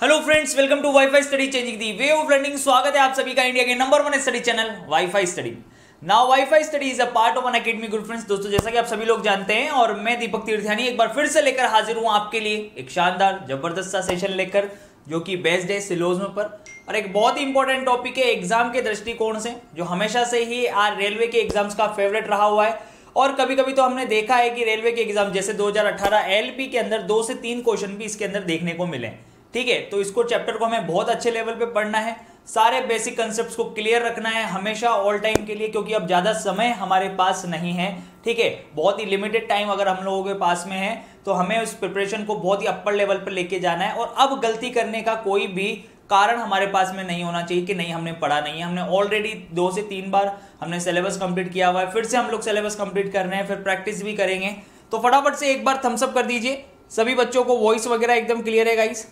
Hello friends, welcome to WiFi study changing the way of learning. स्वागत है आप सभी का इंडिया के number 1 study channel WiFi study. Now WiFi study is a part of an academy. Good friends, दोस्तों जैसा कि आप सभी लोग जानते हैं और मैं दीपक तीर्थयानी एक बार फिर से लेकर हाजिर हूं आपके लिए एक शानदार जबरदस्त सा सेशन लेकर, जो कि बेस्ड है सिलोज्म पर और एक बहुत ही इंपॉर्टेंट टॉपिक है एग्जाम के दृष्टिकोण से, जो हमेशा से ही रेलवे के एग्जाम्स का फेवरेट रहा हुआ है। और कभी कभी तो हमने देखा है कि रेलवे के एग्जाम जैसे 2018 एलपी के अंदर 2 से 3 क्वेश्चन भी इसके अंदर देखने को मिले। ठीक है, तो इसको चैप्टर को हमें बहुत अच्छे लेवल पे पढ़ना है, सारे बेसिक कंसेप्ट्स को क्लियर रखना है हमेशा ऑल टाइम के लिए, क्योंकि अब ज्यादा समय हमारे पास नहीं है। ठीक है, बहुत ही लिमिटेड टाइम अगर हम लोगों के पास में है तो हमें उस प्रिपरेशन को बहुत ही अपर लेवल पर लेके जाना है। और अब गलती करने का कोई भी कारण हमारे पास में नहीं होना चाहिए कि नहीं हमने पढ़ा नहीं है। हमने ऑलरेडी 2 से 3 बार हमने सिलेबस कंप्लीट किया हुआ है, फिर से हम लोग सिलेबस कंप्लीट कर रहे हैं, फिर प्रैक्टिस भी करेंगे। तो फटाफट से एक बार थम्स अप कर दीजिए। सभी बच्चों को वॉइस वगैरह एकदम क्लियर है गाइस?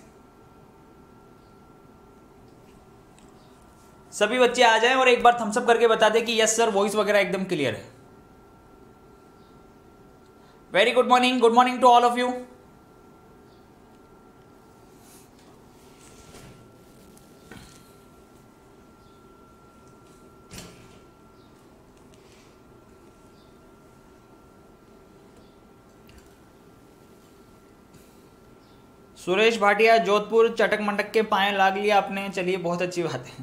सभी बच्चे आ जाएं और एक बार थम्स अप करके बता दें कि यस सर, वॉइस वगैरह एकदम क्लियर है। Very good morning to all of you. Suresh Bhatia Jodhpur, चटक मटक के पाए लाग लिया आपने, चलिए बहुत अच्छी बात है।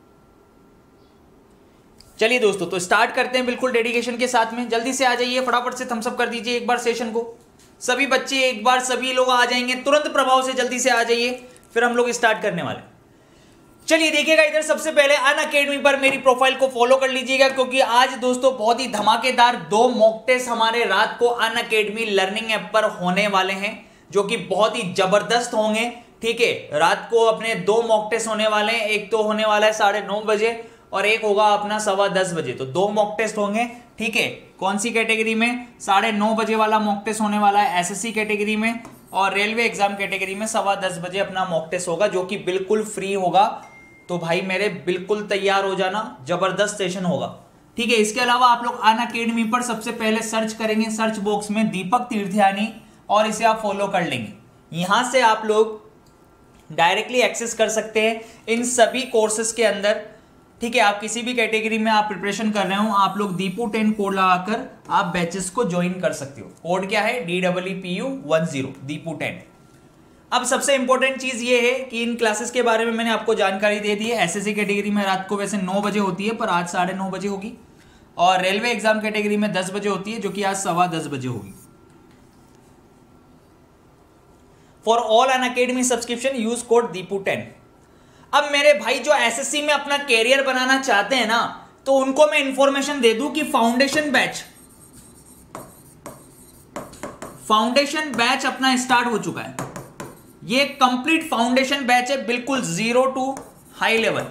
चलिए दोस्तों, तो स्टार्ट करते हैं बिल्कुल डेडिकेशन के साथ में। जल्दी से आ जाइए, फटाफट से थम्स अप कर दीजिए एक बार सेशन को। सभी बच्चे एक बार, सभी लोग आ जाएंगे तुरंत प्रभाव से, जल्दी से आ जाइए, फिर हम लोग स्टार्ट करने वाले। चलिए देखिएगा, इधर सबसे पहले अनअकैडमी पर मेरी प्रोफाइल को फॉलो कर लीजिएगा, क्योंकि आज दोस्तों बहुत ही धमाकेदार 2 मॉक टेस्ट हमारे रात को अनअकैडमी लर्निंग ऐप पर होने वाले हैं, जो कि बहुत ही जबरदस्त होंगे। ठीक है, रात को अपने 2 मॉक टेस्ट होने वाले हैं। एक तो होने वाला है 9:30 बजे और एक होगा अपना 10:15 बजे। तो 2 मॉक टेस्ट होंगे। ठीक है, कौन सी कैटेगरी में? 9:30 बजे वाला मॉक टेस्ट होने वाला है एसएससी कैटेगरी में, और रेलवे एग्जाम कैटेगरी में 10:15 बजे अपना मॉक टेस्ट होगा, जो कि बिल्कुल फ्री होगा। तो भाई मेरे बिल्कुल तैयार हो जाना, जबरदस्त सेशन होगा। ठीक है, इसके अलावा आप लोग अनअकैडमी पर सबसे पहले सर्च करेंगे, सर्च बॉक्स में दीपक तीर्थयानी, और इसे आप फॉलो कर लेंगे। यहां से आप लोग डायरेक्टली एक्सेस कर सकते हैं इन सभी कोर्सेज के अंदर। ठीक है, आप किसी भी कैटेगरी में आप प्रिपरेशन कर रहे हो, आप लोग दीपू10 कोड लगाकर आप बैचेस को ज्वाइन कर सकते हो। कोड क्या है? DEEPU10 दीपू10। अब सबसे इंपॉर्टेंट चीज ये है कि इन क्लासेस के बारे में मैंने आपको जानकारी दे दी है। एसएससी कैटेगरी में रात को वैसे 9 बजे होती है, पर आज 9:30 बजे होगी, और रेलवे एग्जाम कैटेगरी में 10 बजे होती है, जो कि आज 10:15 बजे होगी। For all Unacademy subscription use code दीपू10। अब मेरे भाई जो एसएससी में अपना कैरियर बनाना चाहते हैं ना, तो उनको मैं इंफॉर्मेशन दे दूं कि फाउंडेशन बैच अपना स्टार्ट हो चुका है। ये कंप्लीट फाउंडेशन बैच है, बिल्कुल 0 to high level,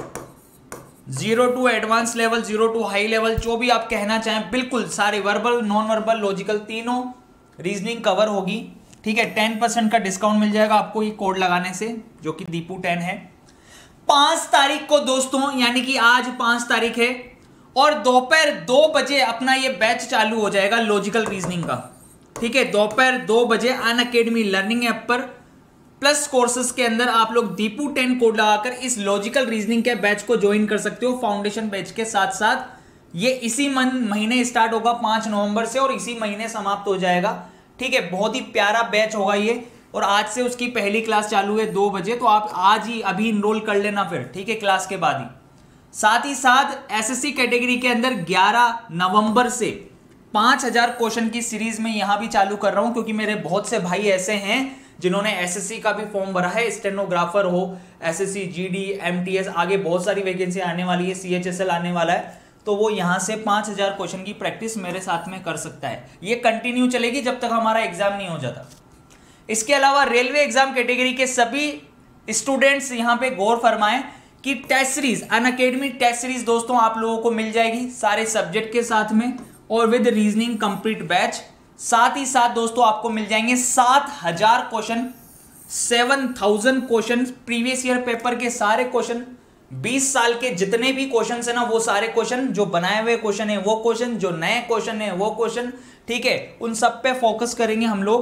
0 to advance level, 0 to high level, जो भी आप कहना चाहें, बिल्कुल सारे वर्बल, नॉन वर्बल, लॉजिकल, तीनों रीजनिंग कवर होगी। ठीक है, 10% का डिस्काउंट मिल जाएगा आपको ये कोड लगाने से, जो कि दीपू10 है। 5 तारीख को दोस्तों, यानी कि आज 5 तारीख है, और दोपहर 2 बजे अपना ये बैच चालू हो जाएगा लॉजिकल रीजनिंग का। ठीक है, दोपहर 2 बजे अनअकैडमी लर्निंग ऐप पर प्लस कोर्सेज के अंदर आप लोग दीपू10 कोड लगाकर इस लॉजिकल रीजनिंग के बैच को ज्वाइन कर सकते हो फाउंडेशन बैच के साथ साथ। ये इसी महीने स्टार्ट होगा 5 नवंबर से, और इसी महीने समाप्त हो जाएगा। ठीक है, बहुत ही प्यारा बैच होगा ये, और आज से उसकी पहली क्लास चालू है 2 बजे, तो आप आज ही अभी इनरोल कर लेना फिर। ठीक है, क्लास के बाद ही। साथ ही साथ एसएससी कैटेगरी के अंदर 11 नवंबर से 5000 क्वेश्चन की सीरीज में यहां भी चालू कर रहा हूं, क्योंकि मेरे बहुत से भाई ऐसे हैं जिन्होंने एसएससी का भी फॉर्म भरा है, स्टेनोग्राफर हो, एसएससी, जीडी, एमटीएस, आगे बहुत सारी वैकेंसी आने वाली है, सीएचएसएल आने वाला है, तो वो यहां से 5000 क्वेश्चन की प्रैक्टिस मेरे साथ में कर सकता है। ये कंटिन्यू चलेगी जब तक हमारा एग्जाम नहीं हो जाता। इसके अलावा रेलवे एग्जाम कैटेगरी के सभी स्टूडेंट्स यहां पे गौर फरमाएं कि test series, Unacademy test series दोस्तों आप लोगों को मिल जाएगी सारे सब्जेक्ट के साथ में, और विद रीजनिंग कंप्लीट बैच। साथ ही साथ दोस्तों आपको मिल जाएंगे 7000 question, 7000 question, previous year paper के सारे क्वेश्चन, 20 साल के जितने भी क्वेश्चन है ना, वो सारे क्वेश्चन, जो बनाए हुए क्वेश्चन है वो क्वेश्चन, जो नए क्वेश्चन है वो क्वेश्चन। ठीक है, उन सब पे फोकस करेंगे हम लोग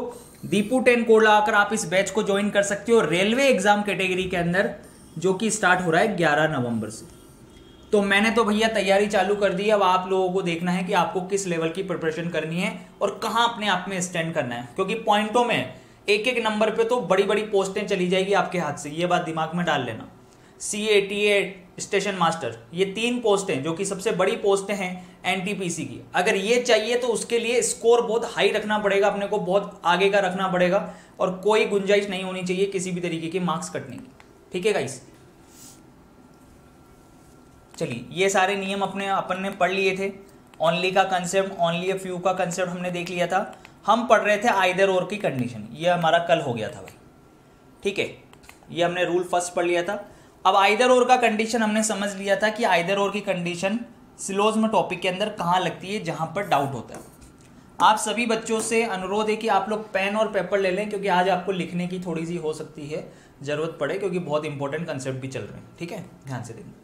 दीपू 10 कोड लगाकर आप इस बैच को ज्वाइन कर सकते हो रेलवे एग्जाम कैटेगरी के अंदर, जो कि स्टार्ट हो रहा है 11 नवंबर से। तो मैंने तो भैया तैयारी चालू कर दी। अब आप लोगों को देखना है कि आपको किस लेवल की प्रिपरेशन करनी है और कहां अपने आप में स्टैंड करना है, क्योंकि पॉइंटों में एक एक नंबर पे तो बड़ी बड़ी पोस्टें चली जाएगी आपके हाथ से, ये बात दिमाग में डाल लेना। CATA स्टेशन मास्टर, ये 3 पोस्टें जो कि सबसे बड़ी पोस्टें हैं NTPC की, अगर ये चाहिए तो उसके लिए स्कोर बहुत हाई रखना पड़ेगा, अपने को बहुत आगे का रखना पड़ेगा और कोई गुंजाइश नहीं होनी चाहिए किसी भी तरीके के मार्क्स कटने की। ठीक है गाइस, चलिए ये सारे नियम अपन ने पढ़ लिए थे। ओनली का कंसेप्ट, ओनली अ फ्यू का कंसेप्ट हमने देख लिया था। हम पढ़ रहे थे आइदर और की कंडीशन, ये हमारा कल हो गया था भाई। ठीक है, ये हमने रूल फर्स्ट पढ़ लिया था। अब आइदर और का कंडीशन हमने समझ लिया था कि आइदर और की कंडीशन सिलोजिज्म टॉपिक के अंदर कहाँ लगती है, जहां पर डाउट होता है। आप सभी बच्चों से अनुरोध है कि आप लोग पेन और पेपर ले लें, क्योंकि आज आपको लिखने की थोड़ी सी हो सकती है जरूरत पड़े, क्योंकि बहुत इंपॉर्टेंट कंसेप्ट भी चल रहे हैं। ठीक है, ध्यान से देखना।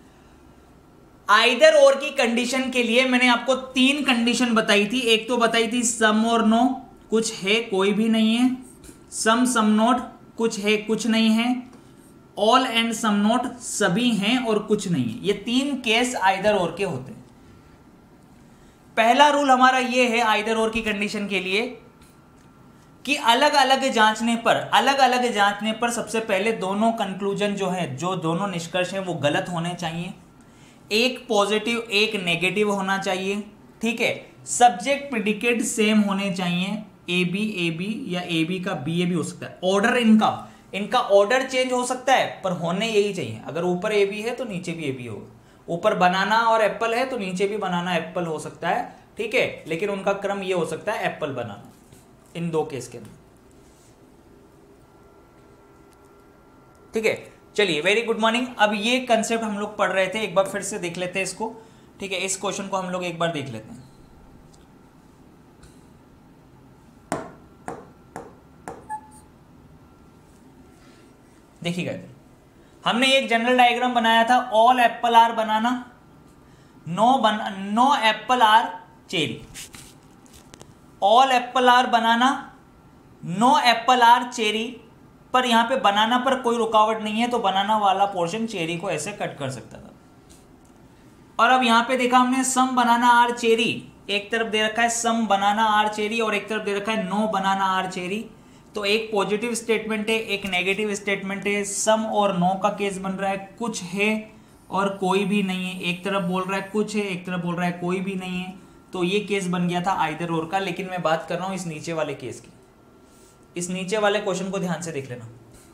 आइदर और की कंडीशन के लिए मैंने आपको 3 कंडीशन बताई थी। एक तो बताई थी सम और नो, कुछ है कोई भी नहीं है, सम सम नोट, कुछ है कुछ नहीं है, ऑल एंड सम नोट, सभी हैं और कुछ नहीं है। ये 3 केस आइदर और के होते हैं। पहला रूल हमारा ये है आइदर और की कंडीशन के लिए कि अलग अलग जांचने पर सबसे पहले दोनों कंक्लूजन जो है, जो दोनों निष्कर्ष हैं वो गलत होने चाहिए। एक पॉजिटिव एक नेगेटिव होना चाहिए। ठीक है, सब्जेक्ट प्रेडिकेट सेम होने चाहिए, ए बी या ए बी का बी ए भी हो सकता है। ऑर्डर इनका ऑर्डर चेंज हो सकता है, पर होने यही चाहिए। अगर ऊपर ए बी है तो नीचे भी ए बी होगा, ऊपर बनाना और एप्पल है तो नीचे भी बनाना एप्पल हो सकता है। ठीक है, लेकिन उनका क्रम ये हो सकता है एप्पल बनाना, इन 2 केस के अंदर। ठीक है, चलिए वेरी गुड मॉर्निंग। अब ये कंसेप्ट हम लोग पढ़ रहे थे, एक बार फिर से देख लेते हैं इसको। ठीक है, इस क्वेश्चन को हम लोग एक बार देख लेते हैं। देखिएगा इधर, हमने एक जनरल डायग्राम बनाया था, all apple are banana, no apple are cherry. All apple are banana, no apple are cherry, पर यहां पे बनाना पर कोई रुकावट नहीं है, तो बनाना वाला पोर्शन चेरी को ऐसे कट कर सकता था। और अब यहां पे देखा हमने सम बनाना आर चेरी, एक तरफ दे रखा है सम बनाना आर चेरी और एक तरफ दे रखा है नो बनाना आर चेरी। तो एक पॉजिटिव स्टेटमेंट है, एक नेगेटिव स्टेटमेंट है। सम और नो का केस बन रहा है, कुछ है और कोई भी नहीं है। एक तरफ बोल रहा है कुछ है, एक तरफ बोल रहा है कोई भी नहीं है। तो ये केस बन गया था आइदर और का। लेकिन मैं बात कर रहा हूं इस नीचे वाले केस की। इस नीचे वाले क्वेश्चन को ध्यान से देख लेना।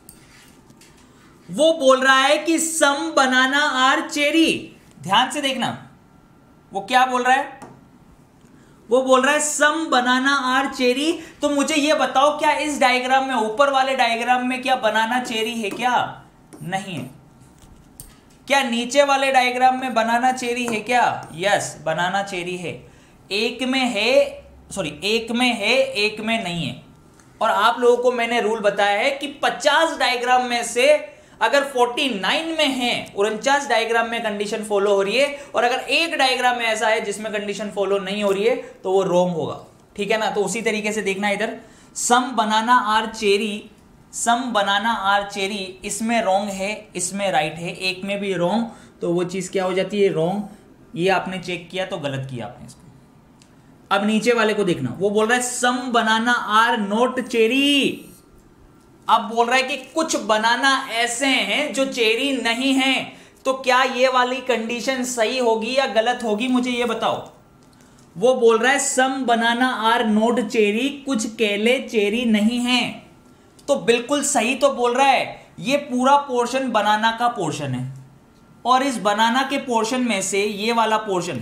वो बोल रहा है कि सम बनाना आर चेरी, ध्यान से देखना। वो क्या बोल रहा है? वो बोल रहा है सम बनाना आर चेरी। तो मुझे ये बताओ, क्या इस डायग्राम में, ऊपर वाले डायग्राम में क्या बनाना चेरी है? क्या नहीं है। क्या नीचे वाले डायग्राम में बनाना चेरी है? क्या यस, बनाना चेरी है। एक में है, एक में है, एक में नहीं है। और आप लोगों को मैंने रूल बताया है कि 50 डायग्राम में से अगर 49 में है, 49 डायग्राम में कंडीशन फॉलो हो रही है, और अगर एक डायग्राम में ऐसा है जिसमें कंडीशन फॉलो नहीं हो रही है, तो वो रॉन्ग होगा। ठीक है ना? तो उसी तरीके से देखना इधर, some banana are cherry, some banana are cherry, इसमें रॉन्ग है, इसमें राइट है, एक में भी रॉन्ग, तो वो चीज क्या हो जाती है? रॉन्ग। ये आपने चेक किया तो गलत किया आपने इसको। अब नीचे वाले को देखना, वो बोल रहा है some banana are not cherry. अब बोल रहा है कि कुछ बनाना ऐसे हैं जो चेरी नहीं है। तो क्या ये वाली कंडीशन सही होगी या गलत होगी, मुझे ये बताओ। वो बोल रहा है some banana are not cherry, कुछ केले चेरी नहीं है। तो बिल्कुल सही तो बोल रहा है। ये पूरा पोर्शन बनाना का पोर्शन है, और इस बनाना के पोर्शन में से ये वाला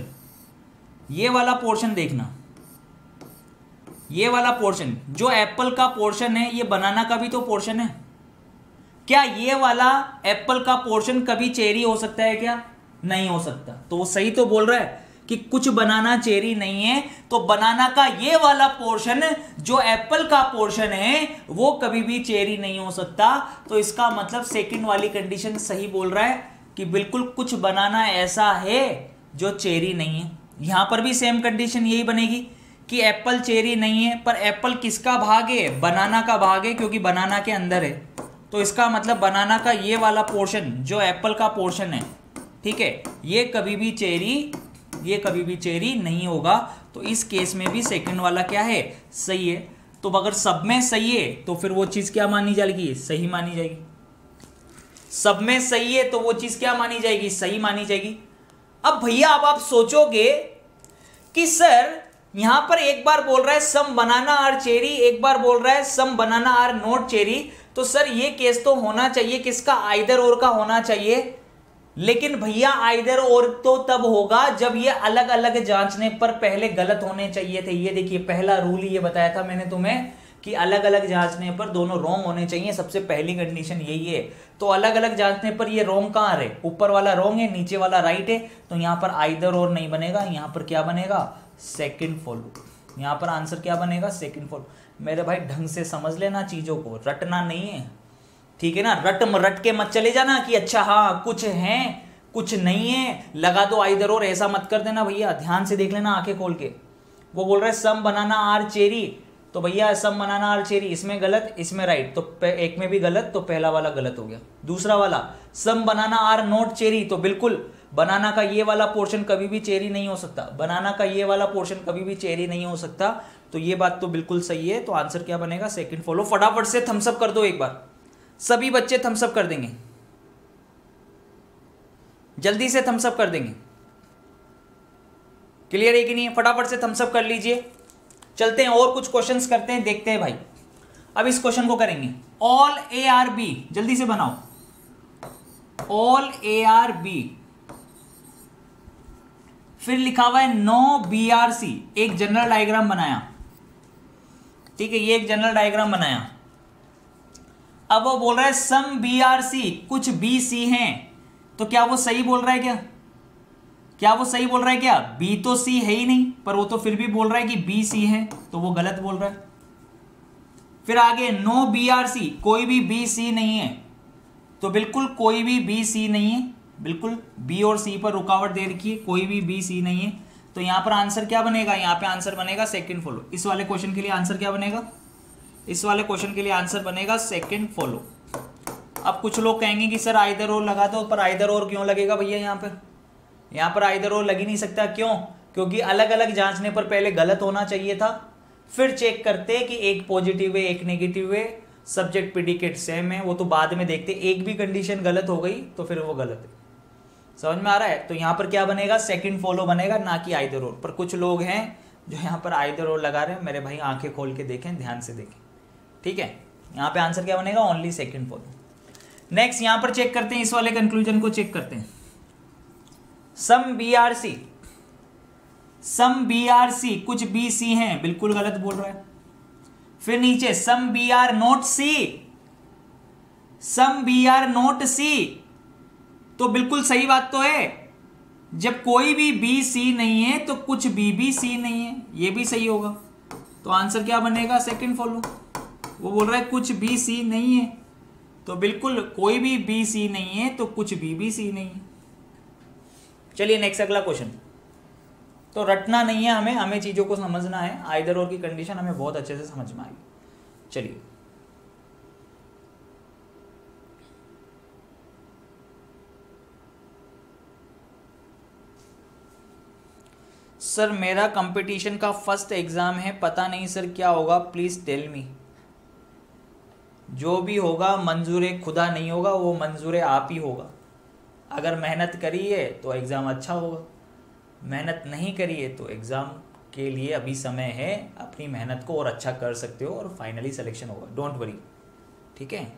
पोर्शन देखना, ये वाला पोर्शन जो एप्पल का पोर्शन है, ये बनाना का भी तो पोर्शन है। क्या ये वाला एप्पल का पोर्शन कभी चेरी हो सकता है? क्या नहीं हो सकता। तो वो सही तो बोल रहा है कि कुछ बनाना चेरी नहीं है। तो बनाना का ये वाला पोर्शन जो एप्पल का पोर्शन है, वो कभी भी चेरी नहीं हो सकता। तो इसका मतलब सेकंड वाली कंडीशन सही बोल रहा है कि बिल्कुल कुछ बनाना ऐसा है जो चेरी नहीं है। यहां पर भी सेम कंडीशन यही बनेगी कि एप्पल चेरी नहीं है, पर एप्पल किसका भाग है? बनाना का भाग है, क्योंकि बनाना के अंदर है। तो इसका मतलब बनाना का ये वाला पोर्शन जो एप्पल का पोर्शन है, ठीक है, ये कभी भी चेरी नहीं होगा। तो इस केस में भी सेकंड वाला क्या है? सही है। तो अगर सब में सही है तो फिर वो चीज क्या मानी जाएगी? सही मानी जाएगी। सब में सही है तो वो चीज क्या मानी जाएगी? सही मानी जाएगी। अब भैया अब आप सोचोगे कि सर यहां पर एक बार बोल रहा है सम बनाना आर चेरी, एक बार बोल रहा है some banana are not cherry, तो सर ये केस तो होना चाहिए किसका? आइदर और का होना चाहिए। लेकिन भैया आइदर और तो तब होगा जब ये अलग अलग जांचने पर पहले गलत होने चाहिए थे। ये देखिए पहला रूल ये बताया था मैंने तुम्हें कि अलग अलग जांचने पर दोनों रॉन्ग होने चाहिए। सबसे पहली कंडीशन यही है। तो अलग अलग जांचने पर ये रॉन्ग कहां है? ऊपर वाला रॉन्ग है, नीचे वाला राइट है। तो यहां पर आइदर और नहीं बनेगा, यहां पर क्या बनेगा? Second follow. यहां पर आंसर क्या बनेगा? Second follow. मेरे भाई ढंग से समझ लेना चीजों को, रटना नहीं है, ठीक है ना? रट के मत चले जाना कि अच्छा हाँ कुछ है कुछ नहीं है, लगा दो आइदर और, ऐसा मत कर देना भैया। ध्यान से देख लेना आंखें खोल के। वो बोल रहा है सम बनाना आर चेरी, तो भैया सम बनाना आर चेरी, इसमें गलत इसमें राइट, तो एक में भी गलत, तो पहला वाला गलत हो गया। दूसरा वाला some banana are not cherry, तो बिल्कुल बनाना का ये वाला पोर्शन कभी भी चेरी नहीं हो सकता, बनाना का ये वाला पोर्शन कभी भी चेरी नहीं हो सकता। तो ये बात तो बिल्कुल सही है। तो आंसर क्या बनेगा? Second follow. फटाफट से थम्सअप कर दो एक बार, सभी बच्चे थम्सअप कर देंगे, जल्दी से थम्सअप कर देंगे। क्लियर है कि नहीं? फटाफट से थम्सअप कर लीजिए। चलते हैं और कुछ क्वेश्चंस करते हैं, देखते हैं भाई। अब इस क्वेश्चन को करेंगे ऑल ए आर बी, जल्दी से बनाओ। ऑल ए आर बी, फिर लिखा हुआ है नो बी आर सी। एक जनरल डायग्राम बनाया, ठीक है, ये एक जनरल डायग्राम बनाया। अब वो बोल रहा है सम बी आर सी, कुछ बी सी हैं। तो क्या वो सही बोल रहा है? क्या वो सही बोल रहा है? क्या बी तो सी है ही नहीं, पर वो तो फिर भी बोल रहा है कि बी सी है, तो वो गलत बोल रहा है। फिर आगे नो बी आर सी, कोई भी बी सी नहीं है, तो बिल्कुल कोई भी बी सी नहीं है, बिल्कुल बी और सी पर रुकावट दे रखी है, कोई भी बी सी नहीं है। तो यहां पर आंसर क्या बनेगा? यहां पे आंसर बनेगा सेकंड फॉलो। इस वाले क्वेश्चन के लिए आंसर क्या बनेगा? इस वाले क्वेश्चन के लिए आंसर बनेगा सेकंड फॉलो। अब कुछ लोग कहेंगे कि सर आइदर और लगा दो, पर आइदर और क्यों लगेगा भैया? यहां पर आइदर और लग ही नहीं सकता। क्यों? क्योंकि अलग अलग जांचने पर पहले गलत होना चाहिए था, फिर चेक करते कि एक पॉजिटिव है एक नेगेटिव है, सब्जेक्ट प्रेडिकेट सेम है, वो तो बाद में देखते। एक भी कंडीशन गलत हो गई तो फिर वो गलत है। समझ में आ रहा है? तो यहां पर क्या बनेगा? सेकंड फॉलो बनेगा, ना कि आइदर और। पर कुछ लोग हैं जो यहां पर आइदर और लगा रहे हैं। मेरे भाई आंखें खोल के देखें, ध्यान से देखें, ठीक है? यहां पे आंसर क्या बनेगा? Only second follow. नेक्स्ट यहां पर चेक करते हैं, इस वाले कंक्लूजन को चेक करते हैं। Some B are C, some B are C, कुछ बी सी हैं, बिल्कुल गलत बोल रहा है। फिर नीचे some B are not C, some B are not C, तो बिल्कुल सही बात तो है। जब कोई भी बी सी नहीं है तो कुछ बी भी सी नहीं है, ये भी सही होगा। तो आंसर क्या बनेगा? Second follow. वो बोल रहा है कुछ बी सी नहीं है, तो बिल्कुल कोई भी बी सी नहीं है तो कुछ बी भी सी नहीं है। चलिए नेक्स्ट अगला क्वेश्चन। तो रटना नहीं है हमें चीजों को समझना है। आइदर और की कंडीशन हमें बहुत अच्छे से समझ में आएगी। चलिए सर मेरा कंपटीशन का फर्स्ट एग्जाम है, पता नहीं सर क्या होगा, प्लीज टेल मी। जो भी होगा मंजूर खुदा नहीं होगा, वो मंजूर आप ही होगा। अगर मेहनत करी है तो एग्ज़ाम अच्छा होगा, मेहनत नहीं करी है तो एग्ज़ाम के लिए अभी समय है, अपनी मेहनत को और अच्छा कर सकते हो और फाइनली सिलेक्शन होगा, डोंट वरी, ठीक है।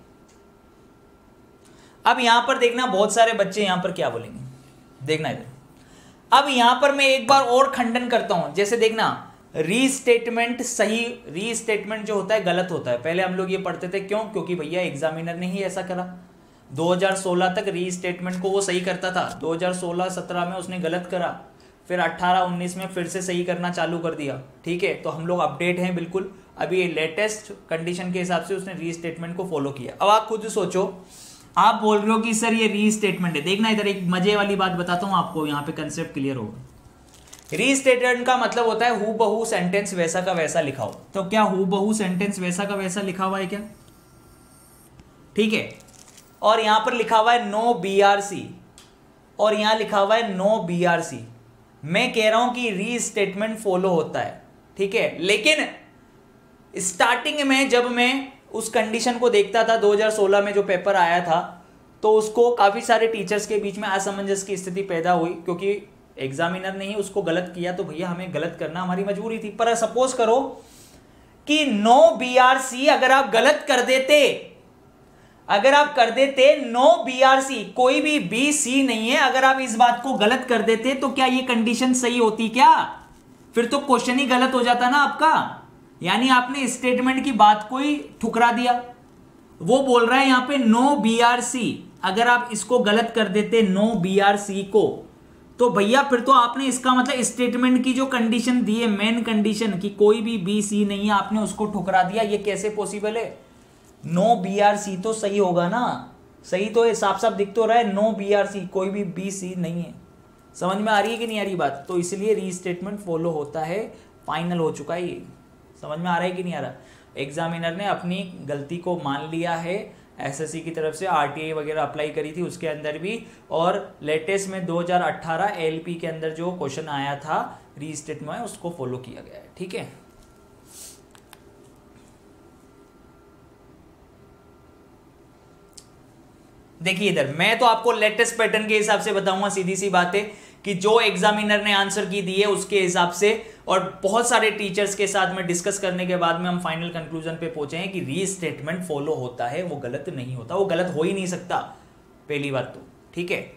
अब यहां पर देखना बहुत सारे बच्चे यहां पर क्या बोलेंगे, देखना इधर। अब यहां पर मैं एक बार और खंडन करता हूं, जैसे देखना रीस्टेटमेंट सही, रीस्टेटमेंट जो होता है गलत होता है। पहले हम लोग ये पढ़ते थे, क्यों? क्योंकि भैया एग्जामिनर ने ही ऐसा करा। 2016 तक रीस्टेटमेंट को वो सही करता था, 2016-17 में उसने गलत करा, फिर 18-19 में फिर से सही करना चालू कर दिया, ठीक है। तो हम लोग अपडेट हैं बिल्कुल, अभी लेटेस्ट कंडीशन के हिसाब से उसने रीस्टेटमेंट को फॉलो किया। अब आप खुद सोचो, आप बोल रहे हो कि सर ये रीस्टेटमेंट है, देखना इधर एक मजे वाली बात बताता हूं आपको, यहाँ पे कंसेप्ट क्लियर होगा। रीस्टेटेड का मतलब होता है हूबहू सेंटेंस वैसा का वैसा लिखा हो। तो क्या हूबहू सेंटेंस वैसा का वैसा लिखा हुआ है क्या? ठीक है। और यहां पर लिखा हुआ है नो BRC और यहां लिखा हुआ है नो BRC। मैं कह रहा हूं कि रीस्टेटमेंट फॉलो होता है, ठीक है। लेकिन स्टार्टिंग में जब मैं उस कंडीशन को देखता था 2016 में जो पेपर आया था, तो उसको काफी सारे टीचर्स के बीच में असमंजस की स्थिति पैदा हुई, क्योंकि एग्जामिनर ने ही उसको गलत किया तो भैया हमें गलत करना हमारी मजबूरी थी। पर सपोज करो कि नो BRC अगर आप गलत कर देते, नो BRC, कोई भी BC नहीं है, अगर आप इस बात को गलत कर देते तो क्या ये कंडीशन सही होती क्या? फिर तो क्वेश्चन ही गलत हो जाता ना आपका। यानी आपने स्टेटमेंट की बात को ही ठुकरा दिया। वो बोल रहा है यहां पे नो BRC, अगर आप इसको गलत कर देते नो BRC को, तो भैया फिर तो आपने इसका मतलब स्टेटमेंट की जो कंडीशन दी है, मेन कंडीशन कि कोई भी BC नहीं है, आपने उसको ठुकरा दिया। ये कैसे पॉसिबल है? नो BRC तो सही होगा ना, सही तो है, साफ साफ दिख तो रहा है नो BRC, कोई भी BC नहीं है। समझ में आ रही है कि नहीं आ रही बात? तो इसलिए रीस्टेटमेंट फॉलो होता है, फाइनल हो चुका है ये। समझ में आ रहा है कि नहीं आ रहा? एग्जामिनर ने अपनी गलती को मान लिया है। SSC की तरफ से RTI वगैरह अप्लाई करी थी उसके अंदर भी, और लेटेस्ट में 2018 LP के अंदर जो क्वेश्चन आया था रीस्टेटमेंट, उसको फॉलो किया गया है। ठीक है, देखिए इधर मैं तो आपको लेटेस्ट पैटर्न के हिसाब से बताऊंगा, सीधी सी बात है कि जो एग्जामिनर ने आंसर की दी है उसके हिसाब से, और बहुत सारे टीचर्स के साथ में डिस्कस करने के बाद में हम फाइनल कंक्लूजन पे पहुंचे हैं कि रीस्टेटमेंट फॉलो होता है, वो गलत नहीं होता, वो गलत हो ही नहीं सकता पहली बात तो। ठीक है,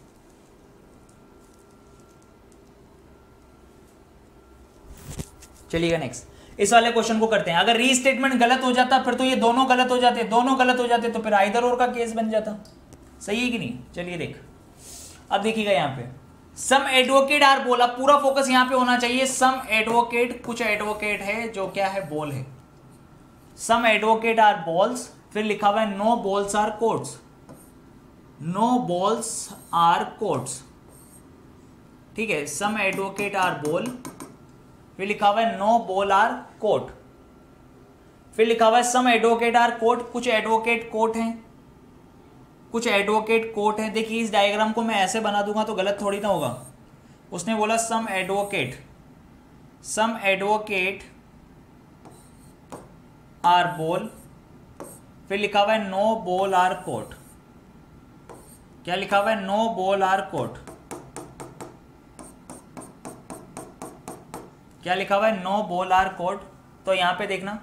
चलिएगा नेक्स्ट इस वाले क्वेश्चन को करते हैं। अगर रीस्टेटमेंट गलत हो जाता फिर तो ये दोनों गलत हो जाते, दोनों गलत हो जाते तो फिर आइदर और का केस बन जाता। सही है कि नहीं? चलिए देख, अब देखिएगा यहां पे सम एडवोकेट आर बोल, अब पूरा फोकस यहां पे होना चाहिए। सम एडवोकेट, कुछ एडवोकेट है जो क्या है, बॉल है। सम एडवोकेट आर बॉल्स, फिर लिखा हुआ है no balls are courts, no balls are courts. ठीक है, सम एडवोकेट आर बॉल, फिर लिखा हुआ है नो बॉल आर कोर्ट, फिर लिखा हुआ है सम एडवोकेट आर कोर्ट, कुछ एडवोकेट कोर्ट हैं, कुछ एडवोकेट कोर्ट है। देखिए इस डायग्राम को मैं ऐसे बना दूंगा तो गलत थोड़ी ना होगा। उसने बोला सम एडवोकेट आर बॉल, फिर लिखा हुआ है नो बॉल आर कोर्ट। क्या लिखा हुआ है? No ball are court. क्या लिखा हुआ है? No ball are court. तो यहां पे देखना,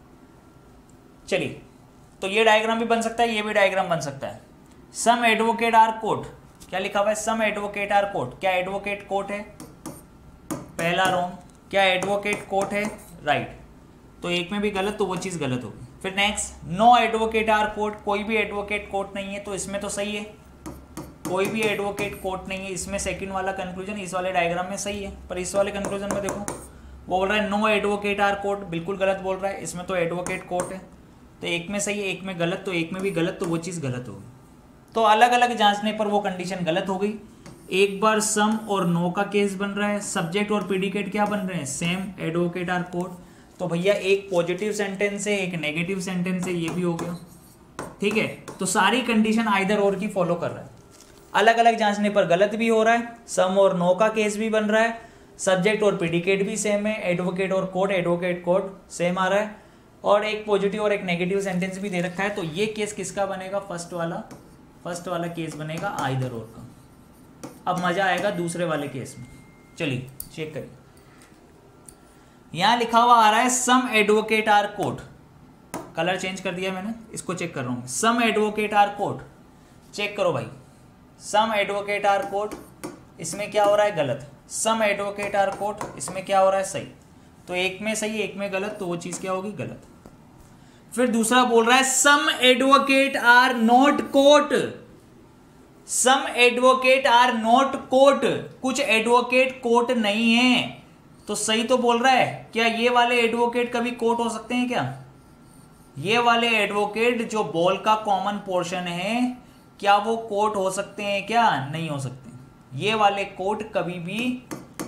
चलिए तो ये डायग्राम भी बन सकता है, ये भी डायग्राम बन सकता है। सम एडवोकेट आर कोर्ट, क्या लिखा हुआ है? Some advocate are court. क्या एडवोकेट कोर्ट है? पहला रॉन्ग। क्या एडवोकेट कोर्ट है? राइट। तो एक में भी गलत, तो वो चीज गलत होगी। फिर next, no advocate are court, कोई भी एडवोकेट कोर्ट नहीं है, तो इसमें तो सही है, कोई भी एडवोकेट कोर्ट नहीं है। इसमें सेकंड वाला कंक्लूजन इस वाले डायग्राम में सही है, पर इस वाले कंक्लूजन में देखो वो बोल रहा है नो एडवोकेट आर कोर्ट, बिल्कुल गलत बोल रहा है। इसमें तो एडवोकेट कोर्ट है, तो एक में सही है एक में गलत, तो एक में भी गलत, तो वो चीज़ गलत होगी। तो अलग अलग जांचने पर वो कंडीशन गलत हो गई। एक बार सम और नो का केस बन रहा है, सब्जेक्ट और प्रीडिकेट क्या बन रहे हैं? Same, advocate are court. तो भैया एक पॉजिटिव सेंटेंस है, एक नेगेटिव सेंटेंस है, ये भी हो गया। ठीक है, तो सारी कंडीशन आइदर और की फॉलो कर रहा है। अलग अलग जांचने पर गलत भी हो रहा है, सम और नो का केस भी बन रहा है, सब्जेक्ट और प्रीडिकेट भी सेम है, एडवोकेट और कोर्ट, एडवोकेट कोर्ट सेम आ रहा है, और एक पॉजिटिव और एक नेगेटिव सेंटेंस भी दे रखा है। तो ये केस किसका बनेगा? फर्स्ट वाला केस बनेगा आइदर और का। अब मजा आएगा दूसरे वाले केस में। चलिए चेक करिए, यहां लिखा हुआ आ रहा है some advocate are court, colour change कर दिया मैंने, इसको चेक कर रहा हूं। Some advocate are court, check करो भाई, सम एडवोकेट आर कोर्ट, इसमें क्या हो रहा है? गलत। सम एडवोकेट आर कोर्ट, इसमें क्या हो रहा है? सही। तो एक में सही एक में गलत, तो वो चीज क्या होगी? गलत। फिर दूसरा बोल रहा है some advocate are not court, some advocate are not court, कुछ एडवोकेट कोर्ट नहीं है, तो सही तो बोल रहा है। क्या ये वाले एडवोकेट कभी कोर्ट हो सकते हैं क्या? ये वाले एडवोकेट जो बॉल का कॉमन पोर्शन है, क्या वो कोर्ट हो सकते हैं क्या? नहीं हो सकते। ये वाले कोर्ट कभी भी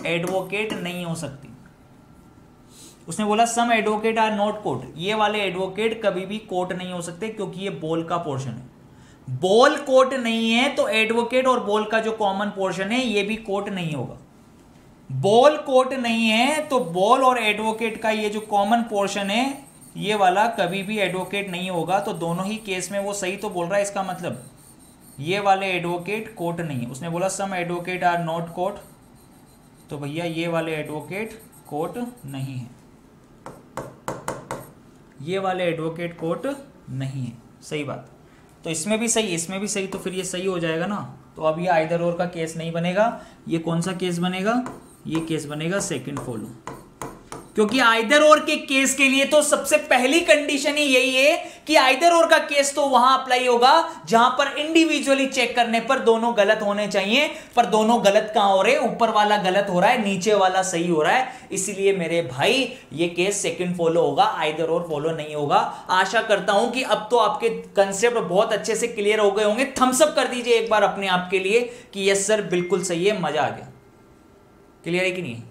एडवोकेट नहीं हो सकती। उसने बोला some advocate are not court, ये वाले एडवोकेट कभी भी कोर्ट नहीं हो सकते क्योंकि ये बोल का पोर्शन है। बोल कोर्ट नहीं है तो एडवोकेट और बोल का जो कॉमन पोर्शन है ये भी कोर्ट नहीं होगा। बोल कोर्ट नहीं है तो बोल और एडवोकेट का ये जो कॉमन पोर्शन है ये वाला कभी भी एडवोकेट नहीं होगा। तो दोनों ही केस में वो सही तो बोल रहा है, इसका मतलब ये वाले एडवोकेट कोर्ट नहीं है। उसने बोला some advocate are not court, तो भैया ये वाले एडवोकेट कोर्ट नहीं है, ये वाले एडवोकेट कोर्ट नहीं है। सही बात। तो इसमें भी सही, इसमें भी सही, तो फिर ये सही हो जाएगा ना। तो अब ये आइदर और का केस नहीं बनेगा। ये कौन सा केस बनेगा? ये केस बनेगा सेकंड फॉलो, क्योंकि आइदर और के केस के लिए तो सबसे पहली कंडीशन ही यही है कि आइदर और का केस तो वहां अप्लाई होगा जहां पर इंडिविजुअली चेक करने पर दोनों गलत होने चाहिए, पर दोनों गलत कहां हो रहे हैं? ऊपर वाला गलत हो रहा है, नीचे वाला सही हो रहा है। इसलिए मेरे भाई ये केस सेकंड फॉलो होगा, आइदर और फॉलो नहीं होगा। आशा करता हूं कि अब तो आपके कंसेप्ट बहुत अच्छे से क्लियर हो गए होंगे। थम्स अप कर दीजिए एक बार अपने आप के लिए कि यस सर बिल्कुल सही है, मजा आ गया। क्लियर है कि नहीं?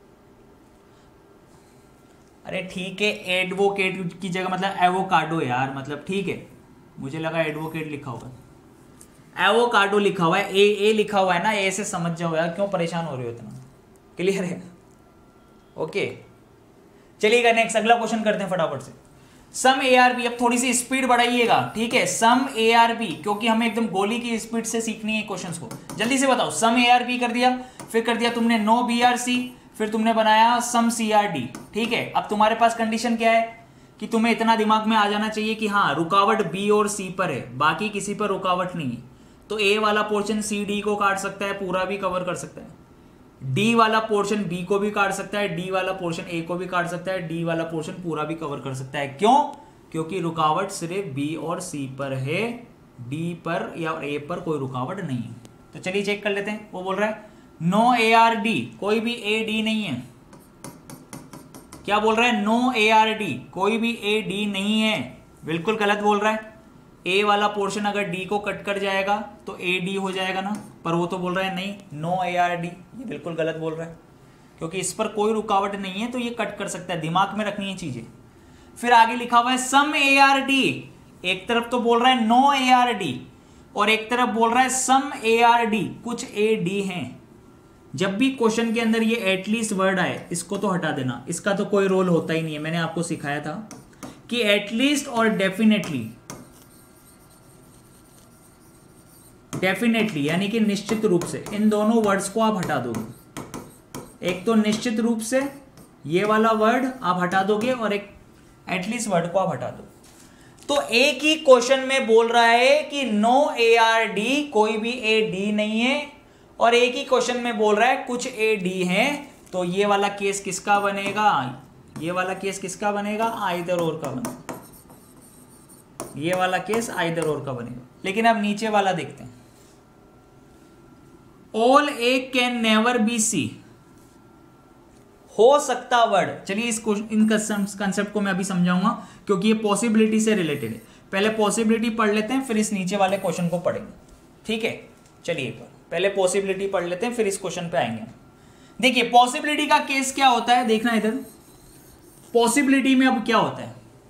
अरे ठीक है, एडवोकेट की जगह मतलब एवोकाडो यार, मतलब ठीक है, मुझे लगा एडवोकेट लिखा होगा, एवोकाडो लिखा हुआ है, ए लिखा हुआ है ना, ए से समझ जाओ यार, क्यों परेशान हो रहे हो इतना। क्लियर है? ओके चलिएगा, नेक्स्ट अगला क्वेश्चन करते हैं फटाफट से। सम ARB, अब थोड़ी सी स्पीड बढ़ाइएगा, ठीक है। सम ARB, क्योंकि हमें एकदम गोली की स्पीड से सीखनी है क्वेश्चंस को। जल्दी से बताओ। सम ARB कर दिया, फिर कर दिया तुमने नो BRC, फिर तुमने बनाया सम CRD, ठीक है। अब तुम्हारे पास कंडीशन क्या है कि तुम्हें इतना दिमाग में आ जाना चाहिए कि हाँ रुकावट B और C पर है, बाकी किसी पर रुकावट नहीं है। तो A वाला पोर्शन CD को काट सकता है, पूरा भी कवर कर सकता है। D वाला पोर्शन B को भी काट सकता है, D वाला पोर्शन A को भी काट सकता है, D वाला पोर्शन पूरा भी कवर कर सकता है। क्यों? क्योंकि रुकावट सिर्फ B और C पर है, D पर या A पर कोई रुकावट नहीं है। तो चलिए चेक कर लेते हैं। वो बोल रहा है नो ARD, कोई भी AD नहीं है। क्या बोल रहा है? नो ARD, कोई भी AD नहीं है। बिल्कुल गलत बोल रहा है। A वाला पोर्शन अगर D को कट कर जाएगा तो AD हो जाएगा ना, पर वो तो बोल रहा है नहीं, नो ARD। ये बिल्कुल गलत बोल रहा है, क्योंकि इस पर कोई रुकावट नहीं है तो ये कट कर सकता है। दिमाग में रखनी है चीजें। फिर आगे लिखा हुआ है सम ARD, एक तरफ तो बोल रहा है नो ARD और एक तरफ बोल रहा है सम ARD, कुछ AD हैं। जब भी क्वेश्चन के अंदर ये एटलीस्ट वर्ड आए, इसको तो हटा देना, इसका तो कोई रोल होता ही नहीं है। मैंने आपको सिखाया था कि एटलीस्ट और डेफिनेटली, डेफिनेटली यानी कि निश्चित रूप से, इन दोनों वर्ड्स को आप हटा दोगे। एक तो निश्चित रूप से ये वाला वर्ड आप हटा दोगे और एक एटलीस्ट वर्ड को आप हटा दो। तो एक ही क्वेश्चन में बोल रहा है कि नो ARD, कोई भी AD नहीं है, और एक ही क्वेश्चन में बोल रहा है कुछ AD हैं। तो ये वाला केस किसका बनेगा? ये वाला केस किसका बनेगा? आइदर और का बनेगा। ये वाला केस आइदर और का बनेगा। लेकिन अब नीचे वाला देखते हैं। All A can never be C, हो सकता वर्ड। चलिए इन कंसेप्ट को मैं अभी समझाऊंगा क्योंकि ये पॉसिबिलिटी से रिलेटेड है। पहले पॉसिबिलिटी पढ़ लेते हैं, फिर इस नीचे वाले क्वेश्चन को पढ़ेंगे, ठीक है। चलिए एक बार पहले पॉसिबिलिटी पढ़ लेते हैं, फिर इस क्वेश्चन पे आएंगे। देखिए पॉसिबिलिटी का केस क्या होता है, देखना इधर। पॉसिबिलिटी में अब क्या होता है?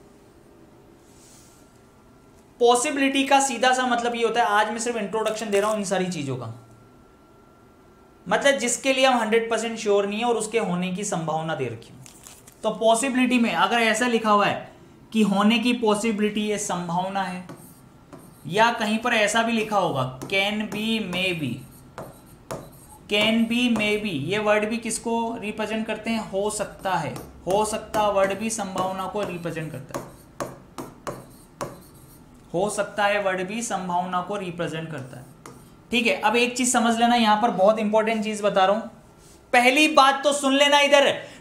पॉसिबिलिटी का सीधा सा मतलब ये होता है, आज मैं सिर्फ इंट्रोडक्शन दे रहा हूं इन सारी चीजों का, मतलब जिसके लिए हम 100% श्योर नहीं है और उसके होने की संभावना दे रखी है। तो पॉसिबिलिटी में अगर ऐसा लिखा हुआ है कि होने की पॉसिबिलिटी है, संभावना है, या कहीं पर ऐसा भी लिखा होगा can be may be, can be may be, ये वर्ड भी किसको रिप्रेजेंट करते हैं? हो सकता है। हो सकता वर्ड भी संभावना को रिप्रेजेंट करता है। हो सकता है वर्ड भी संभावना को रिप्रेजेंट करता है, ठीक है। अब एक चीज समझ लेना, यहां पर बहुत इंपॉर्टेंट चीज बता रहा हूं। पहली बात तो सुन लेना इधर,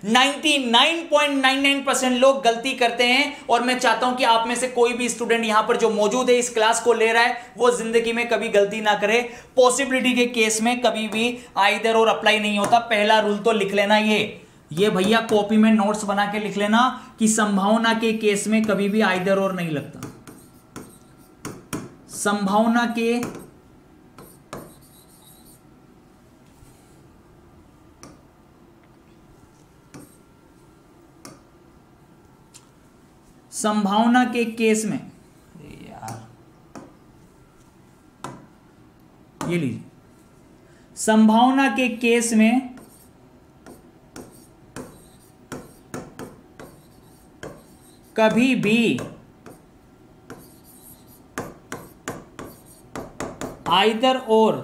99.99% लोग गलती करते हैं, और मैं चाहता हूं कि आप में से कोई भी स्टूडेंट यहां पर जो मौजूद है, इस क्लास को ले रहा है, वो जिंदगी में कभी गलती ना करे। पॉसिबिलिटी के केस में कभी भी आइदर और अप्लाई नहीं होता। पहला रूल तो लिख लेना, ये भैया कॉपी में नोट्स बना के लिख लेना कि संभावना के केस में कभी भी आइदर और नहीं लगता। संभावना संभावना के केस में, अरे यार ये लीजिए, संभावना के केस में कभी भी आइदर और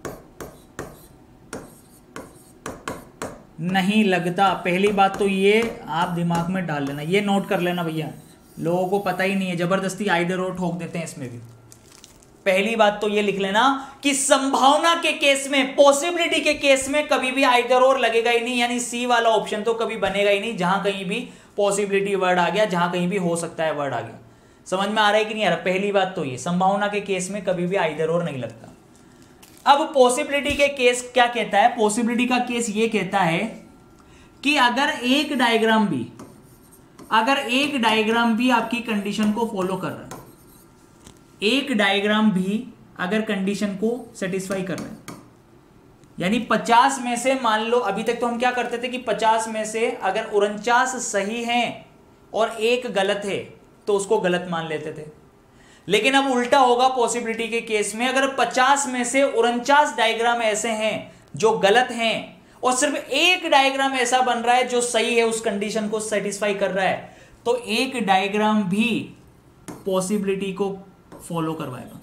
नहीं लगता। पहली बात तो ये आप दिमाग में डाल लेना, ये नोट कर लेना भैया, लोगों को पता ही नहीं है, जबरदस्ती आइदर और ठोक देते हैं इसमें भी। पहली बात तो ये लिख लेना कि संभावना के केस में, पॉसिबिलिटी के केस में कभी भी आइदर और लगेगा ही नहीं, यानी सी वाला ऑप्शन तो कभी बनेगा ही नहीं। जहां कहीं भी पॉसिबिलिटी वर्ड आ गया, जहां कहीं भी हो सकता है वर्ड आ गया। समझ में आ रहा है कि नहीं आ रहा? पहली बात तो ये, संभावना के केस में कभी भी आइदर और नहीं लगता। अब पॉसिबिलिटी के केस क्या कहता है? पॉसिबिलिटी का केस ये कहता है कि अगर एक डायग्राम भी आपकी कंडीशन को फॉलो कर रहा है, एक डायग्राम भी अगर कंडीशन को सेटिस्फाई कर रहा है, यानी 50 में से मान लो, अभी तक तो हम क्या करते थे कि 50 में से अगर 49 सही हैं और एक गलत है तो उसको गलत मान लेते थे। लेकिन अब उल्टा होगा पॉसिबिलिटी के केस में, अगर 50 में से 49 डायग्राम ऐसे हैं जो गलत हैं और सिर्फ एक डायग्राम ऐसा बन रहा है जो सही है, उस कंडीशन को सेटिस्फाई कर रहा है, तो एक डायग्राम भी पॉसिबिलिटी को फॉलो करवाएगा।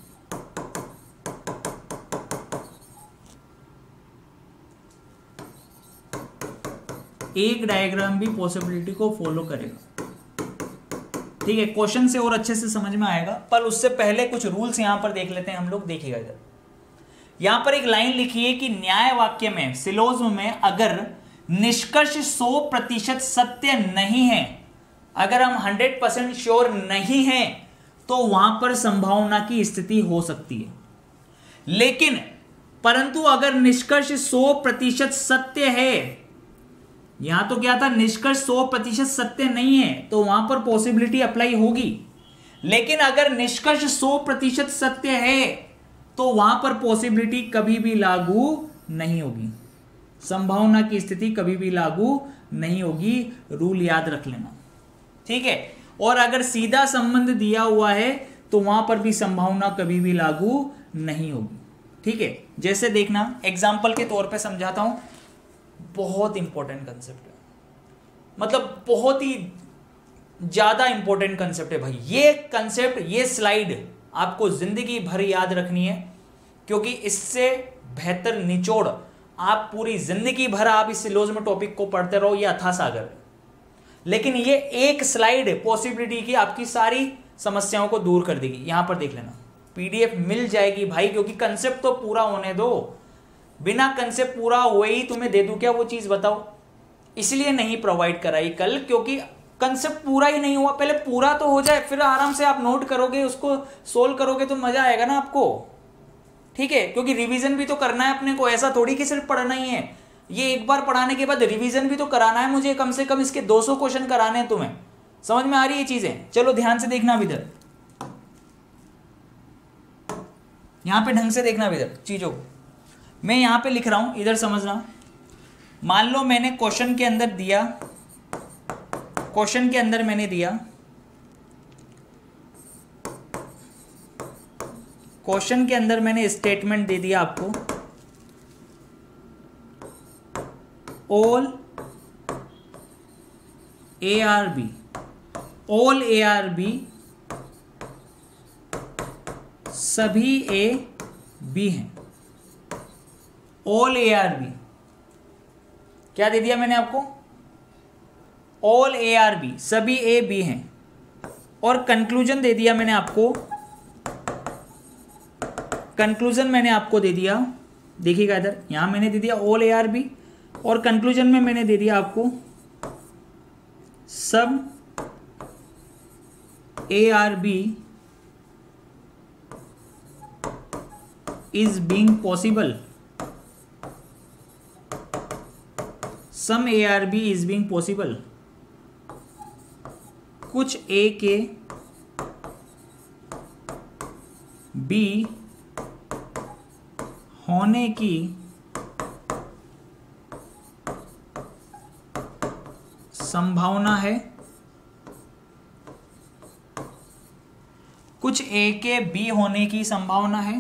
एक डायग्राम भी पॉसिबिलिटी को फॉलो करेगा। ठीक है, क्वेश्चन से और अच्छे से समझ में आएगा, पर उससे पहले कुछ रूल्स यहां पर देख लेते हैं हम लोग। देखिएगा इधर, यहां पर एक लाइन लिखी है कि न्याय वाक्य में, सिलोज्म में, अगर निष्कर्ष 100% सत्य नहीं है, अगर हम 100% श्योर नहीं है, तो वहां पर संभावना की स्थिति हो सकती है। लेकिन परंतु अगर निष्कर्ष 100% सत्य है, यहां तो क्या था, निष्कर्ष 100% सत्य नहीं है, तो वहां पर पॉसिबिलिटी अप्लाई होगी। लेकिन अगर निष्कर्ष 100% सत्य है, तो वहां पर पॉसिबिलिटी कभी भी लागू नहीं होगी, संभावना की स्थिति कभी भी लागू नहीं होगी। रूल याद रख लेना, ठीक है। और अगर सीधा संबंध दिया हुआ है तो वहां पर भी संभावना कभी भी लागू नहीं होगी, ठीक है। जैसे देखना, एग्जाम्पल के तौर पे समझाता हूं, बहुत इंपॉर्टेंट कंसेप्ट है, मतलब बहुत ही ज्यादा इंपॉर्टेंट कंसेप्ट है भाई। ये कंसेप्ट, ये स्लाइड आपको जिंदगी भर याद रखनी है, क्योंकि इससे बेहतर निचोड़ आप पूरी जिंदगी भर आप इस सिलोज्म टॉपिक को पढ़ते रहो, ये अथाह सागर है। लेकिन ये एक स्लाइड पॉसिबिलिटी की आपकी सारी समस्याओं को दूर कर देगी। यहां पर देख लेना, पीडीएफ मिल जाएगी भाई, क्योंकि कंसेप्ट तो पूरा होने दो। बिना कंसेप्ट पूरा हुए ही तुम्हें दे दूं क्या वो चीज, बताओ? इसलिए नहीं प्रोवाइड कराई कल, क्योंकि कंसेप्ट पूरा ही नहीं हुआ। पहले पूरा तो हो जाए, फिर आराम से आप नोट करोगे, उसको सोल्व करोगे तो मजा आएगा ना आपको, ठीक है। क्योंकि रिवीजन भी तो करना है अपने को, ऐसा थोड़ी कि सिर्फ पढ़ना ही है। ये एक बार पढ़ाने के बाद रिवीजन भी तो कराना है मुझे, कम से कम इसके 200 क्वेश्चन कराने हैं तुम्हें। समझ में आ रही है चीजें? चलो ध्यान से देखना इधर, यहां पे ढंग से देखना इधर चीजों को। मैं यहां पे लिख रहा हूं, इधर समझना। मान लो मैंने क्वेश्चन के अंदर दिया, क्वेश्चन के अंदर मैंने दिया, क्वेश्चन के अंदर मैंने स्टेटमेंट दे दिया आपको, ऑल ARB, ऑल ARB सभी AB हैं। ऑल ARB क्या दे दिया मैंने आपको? ऑल ARB सभी AB हैं। और कंक्लूजन दे दिया मैंने आपको, कंक्लूजन मैंने आपको दे दिया, देखिएगा इधर, यहां मैंने दे दिया ऑल ARB, और कंक्लूजन में मैंने दे दिया आपको सब ARB इज बीइंग पॉसिबल, सम ARB इज बीइंग पॉसिबल। कुछ A के B होने की संभावना है, कुछ ए के बी होने की संभावना है।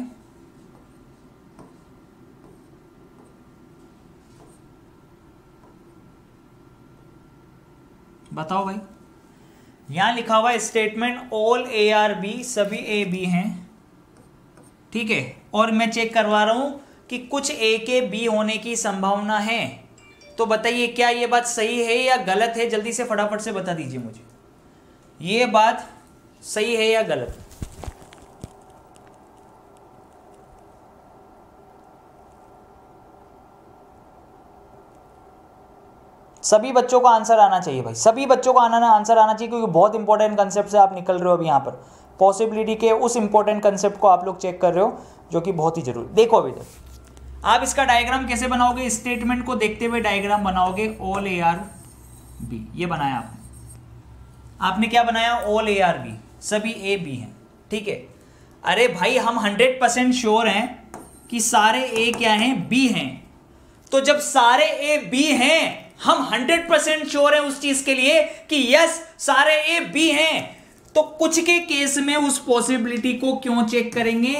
बताओ भाई, यहां लिखा हुआ है statement all A are B, सभी ए बी हैं, ठीक है, और मैं चेक करवा रहा हूं कि कुछ ए के बी होने की संभावना है। तो बताइए क्या ये बात सही है या गलत है? जल्दी से फटाफट से बता दीजिए मुझे, ये बात सही है या गलत? सभी बच्चों को आंसर आना चाहिए भाई, सभी बच्चों को आंसर आना चाहिए, क्योंकि बहुत इंपॉर्टेंट कंसेप्ट से आप निकल रहे हो अभी यहाँ पर। पॉसिबिलिटी के उस इंपॉर्टेंट कंसेप्ट को आप लोग चेक कर रहे हो, जो कि बहुत ही जरूरी। देखो अभी तक आप इसका डायग्राम कैसे बनाओगे? स्टेटमेंट को देखते हुए डायग्राम बनाओगे। ऑल ए आर बी, ये बनाया आपने क्या बनाया? ऑल ए आर बी, सभी ए बी हैं, ठीक है। अरे भाई हम 100% श्योर हैं कि सारे ए क्या हैं? बी हैं। तो जब सारे ए बी हैं, हम 100% श्योर हैं उस चीज के लिए कि यस सारे ए बी हैं, तो कुछ के केस में उस पॉसिबिलिटी को क्यों चेक करेंगे?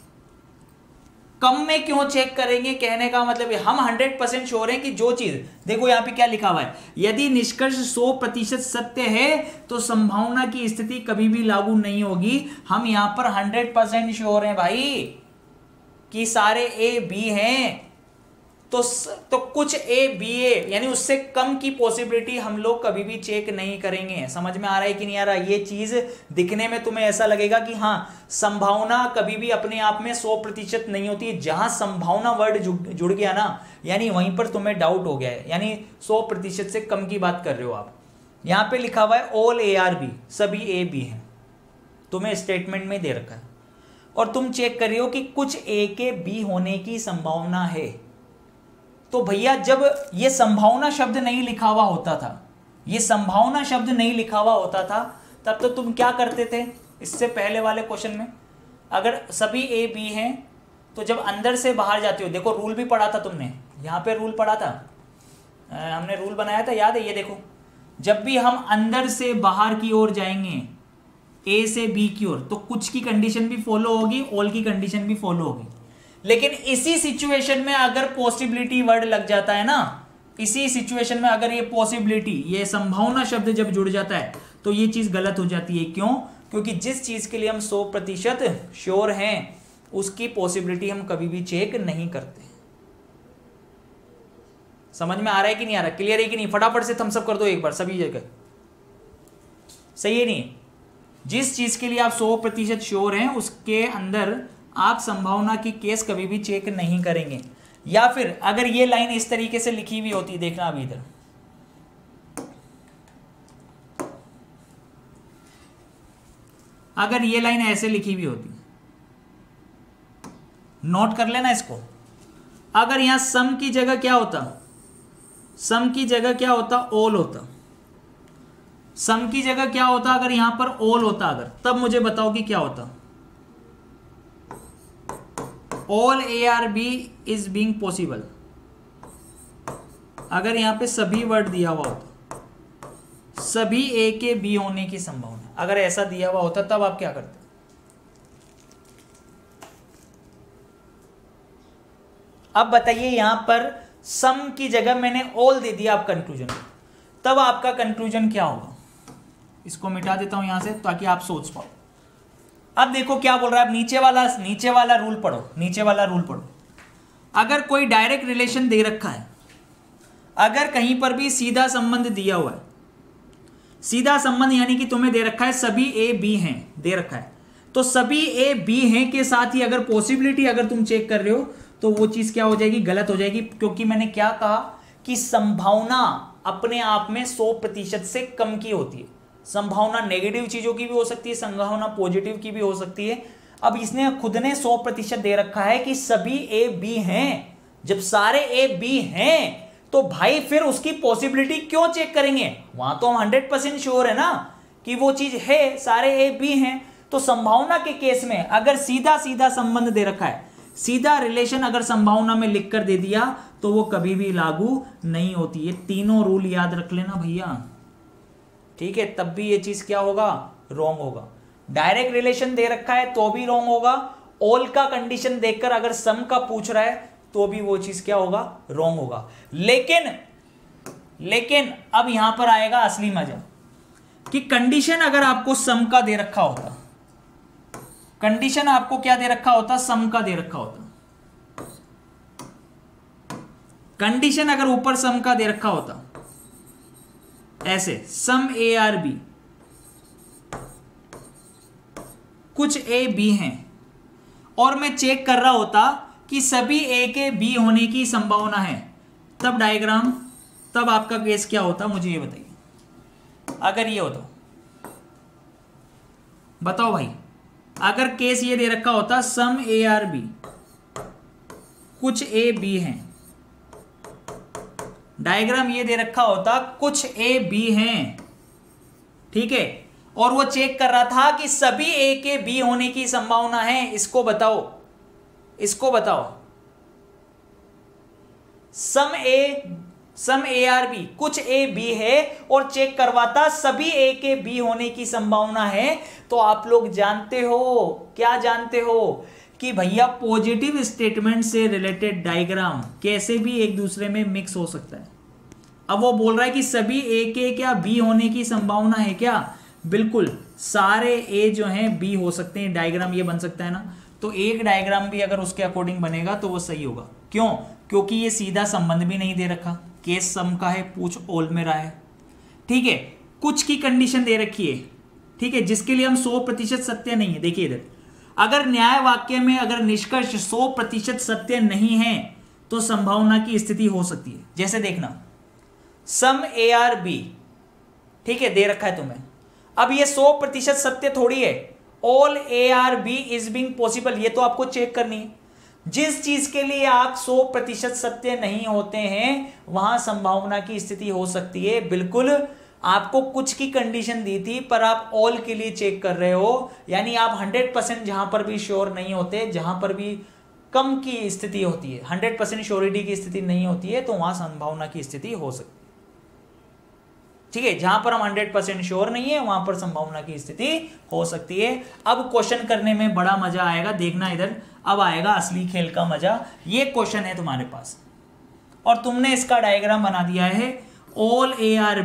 कम में क्यों चेक करेंगे? कहने का मतलब है हम 100% श्योर हैं कि जो चीज, देखो यहां पे क्या लिखा हुआ है, यदि निष्कर्ष 100% सत्य है तो संभावना की स्थिति कभी भी लागू नहीं होगी। हम यहां पर 100% श्योर हैं भाई कि सारे ए बी हैं, तो कुछ ए बी ए यानी उससे कम की पॉसिबिलिटी हम लोग कभी भी चेक नहीं करेंगे। समझ में आ रहा है कि नहीं आ रहा? ये चीज दिखने में तुम्हें ऐसा लगेगा कि हाँ संभावना कभी भी अपने आप में 100% नहीं होती। जहां संभावना वर्ड जुड़ गया ना, यानी वहीं पर तुम्हें डाउट हो गया है, यानी 100% से कम की बात कर रहे हो आप। यहां पे लिखा हुआ है ऑल ए आर बी, सभी ए बी हैं, तुम्हें स्टेटमेंट में दे रखा है, और तुम चेक कर रहे हो कि कुछ ए के बी होने की संभावना है। तो भैया जब ये संभावना शब्द नहीं लिखा हुआ होता था, ये संभावना शब्द नहीं लिखा हुआ होता था, तब तो तुम क्या करते थे? इससे पहले वाले क्वेश्चन में अगर सभी ए बी हैं तो जब अंदर से बाहर जाते हो, देखो रूल भी पढ़ा था तुमने, यहाँ पे रूल पढ़ा था, हमने रूल बनाया था, याद है? ये देखो, जब भी हम अंदर से बाहर की ओर जाएंगे, ए से बी की ओर, तो कुछ की कंडीशन भी फॉलो होगी, ऑल की कंडीशन भी फॉलो होगी। लेकिन इसी सिचुएशन में अगर पॉसिबिलिटी वर्ड लग जाता है ना, इसी सिचुएशन में अगर ये पॉसिबिलिटी, ये संभावना शब्द जब जुड़ जाता है, तो ये चीज गलत हो जाती है। क्यों? क्योंकि जिस चीज के लिए हम 100% श्योर हैं उसकी पॉसिबिलिटी हम कभी भी चेक नहीं करते। समझ में आ रहा है कि नहीं आ रहा? क्लियर है कि नहीं? फटाफट से थम्स अप कर दो एक बार सभी जगह। सही है नहीं? जिस चीज के लिए आप 100% श्योर हैं उसके अंदर आप संभावना की केस कभी भी चेक नहीं करेंगे। या फिर अगर ये लाइन इस तरीके से लिखी हुई होती, देखना अभी इधर, अगर ये लाइन ऐसे लिखी हुई होती, नोट कर लेना इसको, अगर यहां सम की जगह क्या होता? सम की जगह क्या होता? ऑल होता। सम की जगह क्या होता अगर यहां पर ऑल होता? अगर तब मुझे बताओ कि क्या होता? All A are B is being possible. अगर यहां पे सभी वर्ड दिया हुआ होता, सभी ए के बी होने की संभावना, अगर ऐसा दिया हुआ होता, तब आप क्या करते? अब बताइए, यहां पर सम की जगह मैंने ऑल दे दिया आप कंक्लूजन, तब आपका कंक्लूजन क्या होगा? इसको मिटा देता हूं यहां से ताकि आप सोच पाओ। अब देखो क्या बोल रहा है, अब नीचे वाला रूल पढ़ो, नीचे वाला रूल पढ़ो। अगर कोई डायरेक्ट रिलेशन दे रखा है, अगर कहीं पर भी सीधा संबंध दिया हुआ है, सीधा संबंध यानी कि तुम्हें दे रखा है सभी ए बी हैं, दे रखा है, तो सभी ए बी हैं के साथ ही अगर पॉसिबिलिटी अगर तुम चेक कर रहे हो तो वो चीज क्या हो जाएगी? गलत हो जाएगी। क्योंकि मैंने क्या कहा कि संभावना अपने आप में 100% से कम की होती है। संभावना नेगेटिव चीजों की भी हो सकती है, संभावना पॉजिटिव की भी हो सकती है। अब इसने खुद ने 100% दे रखा है कि सभी ए बी हैं। जब सारे ए बी हैं तो भाई फिर उसकी पॉसिबिलिटी क्यों चेक करेंगे? वहां तो हम 100% श्योर है ना कि वो चीज है, सारे ए बी हैं। तो संभावना के केस में अगर सीधा सीधा संबंध दे रखा है, सीधा रिलेशन अगर संभावना में लिख कर दे दिया तो वो कभी भी लागू नहीं होती। ये तीनों रूल याद रख लेना भैया, ठीक है? तब भी ये चीज क्या होगा? रॉन्ग होगा। डायरेक्ट रिलेशन दे रखा है तो भी रॉन्ग होगा, ऑल का कंडीशन देखकर अगर सम का पूछ रहा है तो भी वो चीज क्या होगा, रॉन्ग होगा। लेकिन अब यहां पर आएगा असली मजा कि कंडीशन अगर आपको सम का दे रखा होता, कंडीशन आपको क्या दे रखा होता, सम का दे रखा होता, कंडीशन अगर ऊपर सम का दे रखा होता ऐसे सम ए आर बी, कुछ ए बी हैं और मैं चेक कर रहा होता कि सभी ए के बी होने की संभावना है, तब डायग्राम, तब आपका केस क्या होता, मुझे ये बताइए। अगर ये होता, बताओ भाई, अगर केस ये दे रखा होता सम ए आर बी, कुछ ए बी हैं, डायग्राम ये दे रखा होता कुछ ए बी हैं, ठीक है, और वो चेक कर रहा था कि सभी ए के बी होने की संभावना है, इसको बताओ, इसको बताओ। सम ए आर बी, कुछ ए बी है और चेक करवाता सभी ए के बी होने की संभावना है, तो आप लोग जानते हो, क्या जानते हो कि भैया पॉजिटिव स्टेटमेंट से रिलेटेड डायग्राम कैसे भी एक दूसरे में मिक्स हो सकता है। अब वो बोल रहा है कि सभी ए के क्या बी होने की संभावना है क्या, बिल्कुल सारे ए जो हैं बी हो सकते हैं, डायग्राम ये बन सकता है ना, तो एक डायग्राम भी अगर उसके अकॉर्डिंग बनेगा तो वो सही होगा। क्यों? क्योंकि ये सीधा संबंध भी नहीं दे रखा, केस सम का है, पूछ ऑल में रहा है, ठीक है, कुछ की कंडीशन दे रखी है, ठीक है, जिसके लिए हम 100% सत्य नहीं है। देखिए इधर, अगर न्याय वाक्य में अगर निष्कर्ष 100% सत्य नहीं है तो संभावना की स्थिति हो सकती है। जैसे देखना, सम ए आर बी, ठीक है, दे रखा है तुम्हें, अब ये 100% सत्य थोड़ी है, all A are B is being possible, ये तो आपको चेक करनी है। जिस चीज के लिए आप 100% सत्य नहीं होते हैं वहां संभावना की स्थिति हो सकती है। बिल्कुल आपको कुछ की कंडीशन दी थी पर आप ऑल के लिए चेक कर रहे हो, यानी आप 100% जहां पर भी श्योर नहीं होते, जहां पर भी कम की स्थिति होती है, 100% श्योरिटी की स्थिति नहीं होती है, तो वहां संभावना की स्थिति हो सकती है, ठीक है। जहां पर हम 100% श्योर नहीं है वहां पर संभावना की स्थिति हो सकती है। अब क्वेश्चन करने में बड़ा मजा आएगा, देखना इधर, अब आएगा असली खेल का मजा। ये क्वेश्चन है तुम्हारे पास और तुमने इसका डायग्राम बना दिया है, ऑल ए आर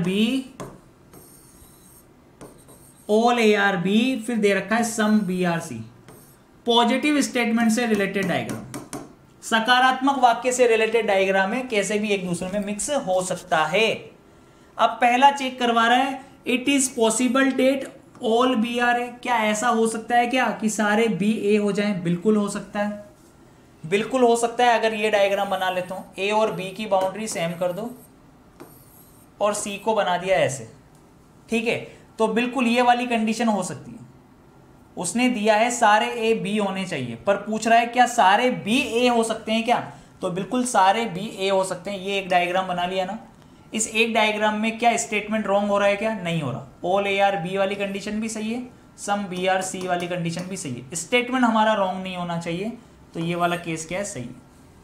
बी, फिर दे रखा है some B are C, positive statement से रिलेटेड डायग्राम, सकारात्मक वाक्य से रिलेटेड डायग्राम है, कैसे भी एक दूसरे में मिक्स हो सकता है। अब पहला चेक करवा रहा है, it is possible that all B are A, क्या ऐसा हो सकता है क्या कि सारे बी ए हो जाएं? बिल्कुल हो सकता है, बिल्कुल हो सकता है। अगर ये डायग्राम बना लेता हूं, ए और बी की बाउंड्री सेम कर दो और सी को बना दिया ऐसे, ठीक है, तो बिल्कुल ये वाली कंडीशन हो सकती है। उसने दिया है सारे ए बी होने चाहिए, पर पूछ रहा है क्या सारे बी ए हो सकते हैं क्या, तो बिल्कुल सारे बी ए हो सकते हैं। ये एक डायग्राम बना लिया ना, इस एक डायग्राम में क्या स्टेटमेंट रॉन्ग हो रहा है क्या? नहीं हो रहा। ऑल ए आर बी वाली कंडीशन भी सही है, सम बी आर सी वाली कंडीशन भी सही है, स्टेटमेंट हमारा रॉन्ग नहीं होना चाहिए, तो ये वाला केस क्या है, सही है,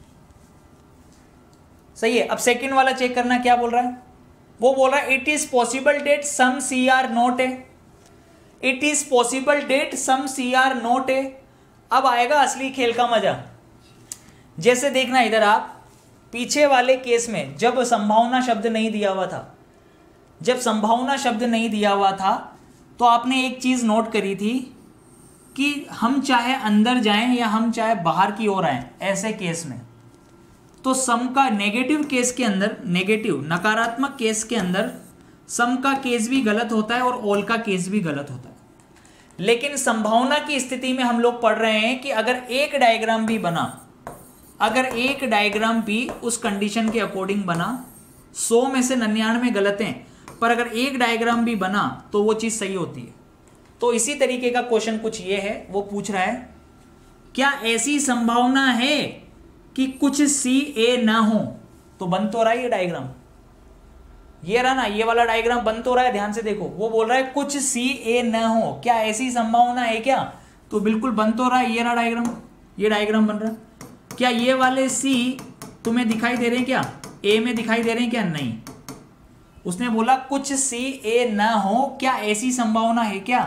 सही है। अब सेकंड वाला चेक करना, क्या बोल रहा है, वो बोल रहा है it is possible that some C are not A, it is possible that some C are not A. अब आएगा असली खेल का मजा। जैसे देखना इधर, आप पीछे वाले केस में जब संभावना शब्द नहीं दिया हुआ था, जब संभावना शब्द नहीं दिया हुआ था तो आपने एक चीज नोट करी थी कि हम चाहे अंदर जाएं या हम चाहे बाहर की ओर आए, ऐसे केस में तो सम का नेगेटिव केस के अंदर, नेगेटिव नकारात्मक केस के अंदर सम का केस भी गलत होता है और ऑल का केस भी गलत होता है। लेकिन संभावना की स्थिति में हम लोग पढ़ रहे हैं कि अगर एक डायग्राम भी बना, अगर एक डायग्राम भी उस कंडीशन के अकॉर्डिंग बना, 100 में से 99 गलत हैं, पर अगर एक डायग्राम भी बना तो वो चीज सही होती है। तो इसी तरीके का क्वेश्चन कुछ ये है, वो पूछ रहा है क्या ऐसी संभावना है कि कुछ सी ए ना हो, तो बन तो रहा है ये डायग्राम, ये रहा ना, ये वाला डायग्राम बन तो रहा है, ध्यान से देखो, वो बोल रहा है कुछ सी ए ना हो, क्या ऐसी संभावना है क्या, तो बिल्कुल बन तो रहा है, ये रहा डायग्राम, ये डायग्राम बन रहा है। क्या ये वाले सी तुम्हें दिखाई दे रहे हैं क्या, ए में दिखाई दे रहे हैं क्या? नहीं। उसने बोला कुछ सी ए ना हो, क्या ऐसी संभावना है क्या,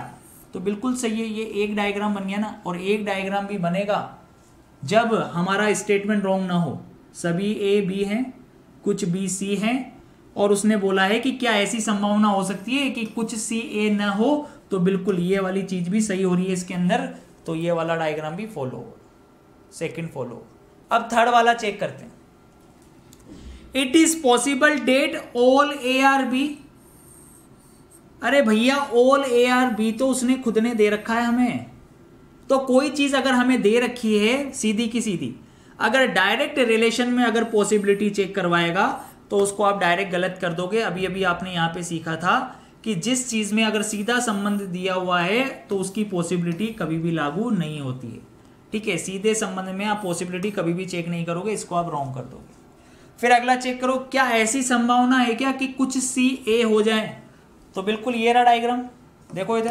तो बिल्कुल सही है, ये एक डायग्राम बन गया ना। और एक डायग्राम भी बनेगा जब हमारा स्टेटमेंट रॉन्ग ना हो, सभी ए बी हैं, कुछ बी सी हैं, और उसने बोला है कि क्या ऐसी संभावना हो सकती है कि कुछ सी ए ना हो, तो बिल्कुल ये वाली चीज भी सही हो रही है इसके अंदर, तो ये वाला डायग्राम भी फॉलो हो, सेकंड फॉलो। अब थर्ड वाला चेक करते हैं। It is possible that all A are B. अरे भैया ऑल ए आर बी तो उसने खुद ने दे रखा है हमें। तो कोई चीज अगर हमें दे रखी है सीधी की सीधी, अगर डायरेक्ट रिलेशन में अगर पॉसिबिलिटी चेक करवाएगा तो उसको आप डायरेक्ट गलत कर दोगे। अभी अभी आपने यहां पे सीखा था कि जिस चीज में अगर सीधा संबंध दिया हुआ है तो उसकी पॉसिबिलिटी कभी भी लागू नहीं होती है। ठीक है, सीधे संबंध में आप पॉसिबिलिटी कभी भी चेक नहीं करोगे, इसको आप रॉन्ग कर दोगे। फिर अगला चेक करो, क्या ऐसी संभावना है क्या कि कुछ सी ए हो जाए, तो बिल्कुल ये रहा डायग्राम, देखो इधर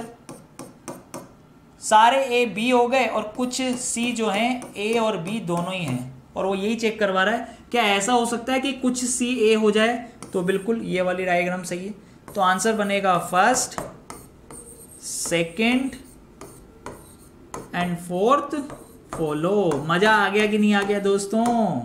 सारे ए बी हो गए और कुछ सी जो है ए और बी दोनों ही हैं, और वो यही चेक करवा रहा है क्या ऐसा हो सकता है कि कुछ सी ए हो जाए, तो बिल्कुल ये वाली डायग्राम सही है। तो आंसर बनेगा first, second and fourth follow. मजा आ गया कि नहीं आ गया दोस्तों?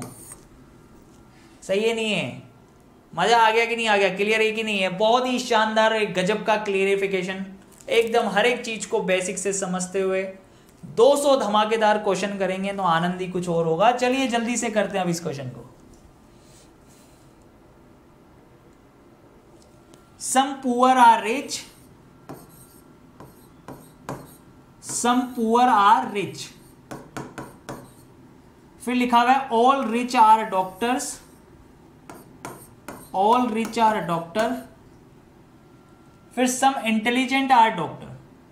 सही है नहीं है? मजा आ गया कि नहीं आ गया? क्लियर है कि नहीं है? बहुत ही शानदार, एक गजब का क्लियरिफिकेशन, एकदम हर एक चीज को बेसिक से समझते हुए 200 धमाकेदार क्वेश्चन करेंगे तो आनंद ही कुछ और होगा। चलिए जल्दी से करते हैं अब इस क्वेश्चन को। Some poor are rich, some poor are rich. फिर लिखा हुआ है all rich are doctors, all rich are doctor. फिर some intelligent are doctor,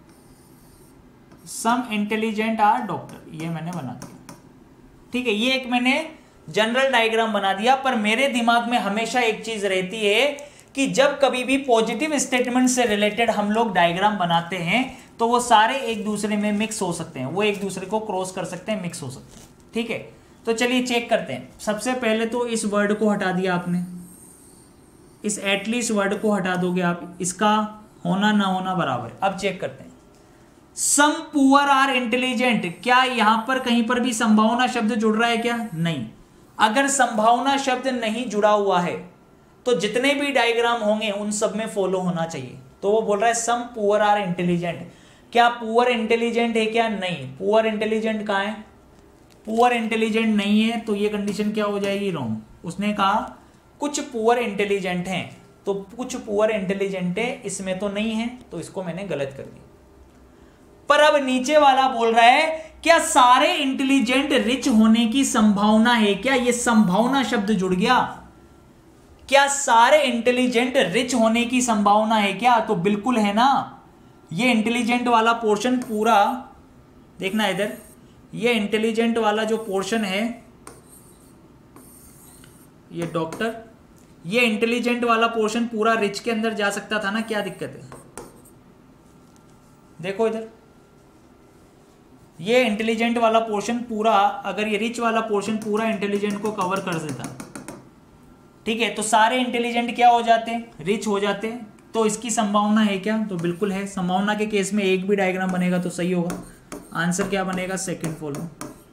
some intelligent are doctor, ये मैंने बना दिया। ठीक है, ये एक मैंने जनरल डायग्राम बना दिया, पर मेरे दिमाग में हमेशा एक चीज रहती है कि जब कभी भी पॉजिटिव स्टेटमेंट से रिलेटेड हम लोग डायग्राम बनाते हैं तो वो सारे एक दूसरे में मिक्स हो सकते हैं, वो एक दूसरे को क्रॉस कर सकते हैं, मिक्स हो सकते हैं। ठीक है, तो चलिए चेक करते हैं। सबसे पहले तो इस वर्ड को हटा दिया आपने, इस एटलीस्ट वर्ड को हटा दोगे आप, इसका होना ना होना बराबर। अब चेक करते हैं, सम पुअर आर इंटेलिजेंट, क्या यहां पर कहीं पर भी संभावना शब्द जुड़ रहा है क्या? नहीं। अगर संभावना शब्द नहीं जुड़ा हुआ है तो जितने भी डायग्राम होंगे उन सब में फॉलो होना चाहिए। तो वो बोल रहा है सम पुअर आर इंटेलिजेंट, क्या पुअर इंटेलिजेंट है क्या? नहीं। पुअर इंटेलिजेंट कहां है? पुअर इंटेलिजेंट नहीं है, तो ये कंडीशन क्या हो जाएगी? रॉन्ग। उसने कहा कुछ पुअर इंटेलिजेंट हैं, तो कुछ पुअर इंटेलिजेंट है, इसमें तो नहीं है, तो इसको मैंने गलत कर दिया। पर अब नीचे वाला बोल रहा है क्या सारे इंटेलिजेंट रिच होने की संभावना है क्या? ये संभावना शब्द जुड़ गया। क्या सारे इंटेलिजेंट रिच होने की संभावना है क्या? तो बिल्कुल है ना। ये इंटेलिजेंट वाला पोर्शन पूरा देखना इधर, ये इंटेलिजेंट वाला जो पोर्शन है, ये डॉक्टर, ये इंटेलिजेंट वाला पोर्शन पूरा रिच के अंदर जा सकता था ना, क्या दिक्कत है? देखो इधर, ये इंटेलिजेंट वाला पोर्शन पूरा, अगर ये रिच वाला पोर्शन पूरा इंटेलिजेंट को कवर कर देता, ठीक है, तो सारे इंटेलिजेंट क्या हो जाते हैं? रिच हो जाते हैं। तो इसकी संभावना है क्या? तो बिल्कुल है। संभावना के केस में एक भी डायग्राम बनेगा तो सही होगा। आंसर क्या बनेगा? Second follow.